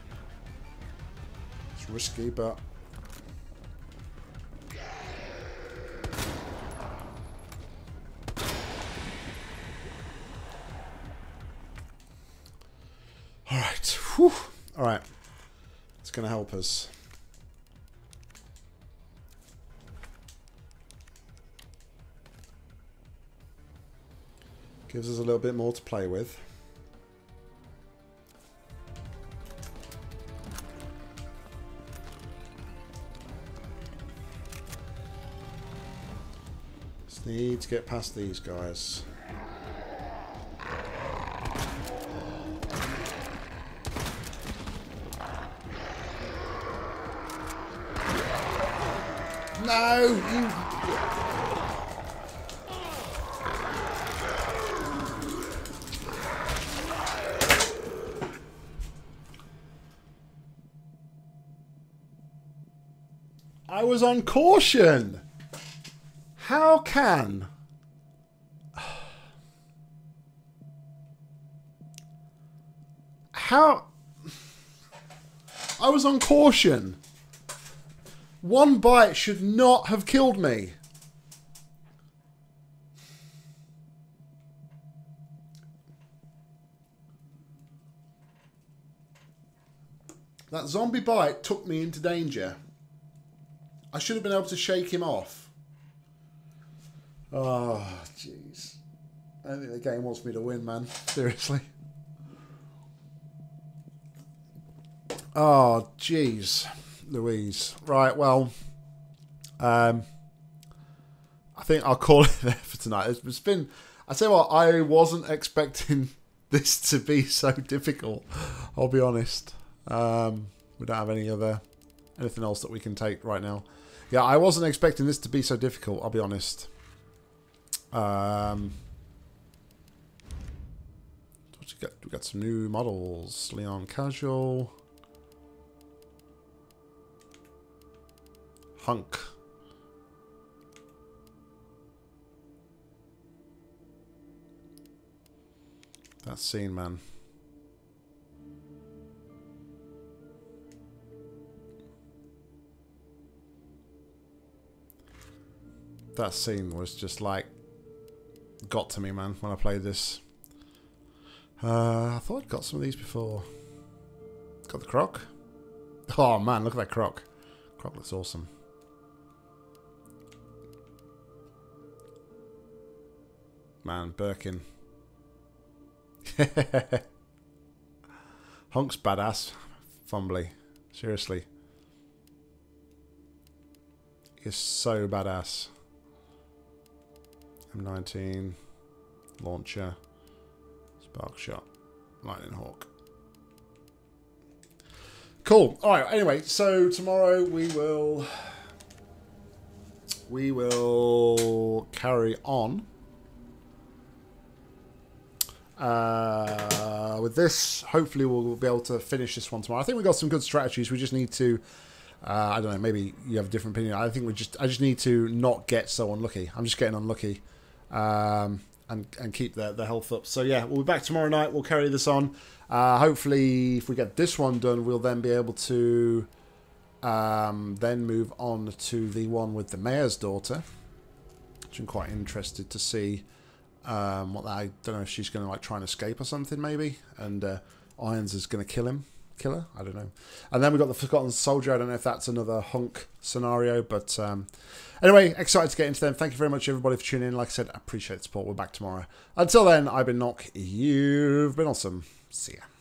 It's risky, but all right. Whew. All right. It's going to help us. Gives us a little bit more to play with. Need to get past these guys. No, you. I was on caution. How can... How... I was on caution. One bite should not have killed me. That zombie bite took me into danger. I should have been able to shake him off. Oh, jeez. I don't think the game wants me to win, man. Seriously. Oh, jeez. Louise. Right, well. Um, I think I'll call it there for tonight. It's, it's been... I tell you what, I wasn't expecting this to be so difficult. I'll be honest. Um, we don't have any other... anything else that we can take right now. Yeah, I wasn't expecting this to be so difficult, I'll be honest. Um, what you got? We got some new models. Leon Casual. Hunk. That scene, man. That scene was just like got to me, man, when I played this. Uh, I thought I'd got some of these before. Got the croc. Oh man, look at that croc. Croc looks awesome. Man, Birkin. Hunk's badass. Fumbly. Seriously. He's so badass. M nineteen. Launcher. Spark shot. Lightning Hawk. Cool. Alright, anyway, so tomorrow we will... We will carry on. Uh, with this, hopefully we'll be able to finish this one tomorrow. I think we got some good strategies. We just need to, uh, I don't know, maybe you have a different opinion. I think we just, I just need to not get so unlucky. I'm just getting unlucky, um, and and keep the the health up. So yeah, we'll be back tomorrow night. We'll carry this on. Uh, hopefully, if we get this one done, we'll then be able to, um, then move on to the one with the mayor's daughter, which I'm quite interested to see. Um, what I don't know if she's going to like try and escape or something maybe, and uh, Irons is going to kill him, kill her. I don't know. And then we got the Forgotten Soldier. I don't know if that's another Hunk scenario, but um, anyway, excited to get into them. Thank you very much everybody for tuning in. Like I said, I appreciate the support. We're back tomorrow. Until then, I've been Nock. You've been awesome. See ya.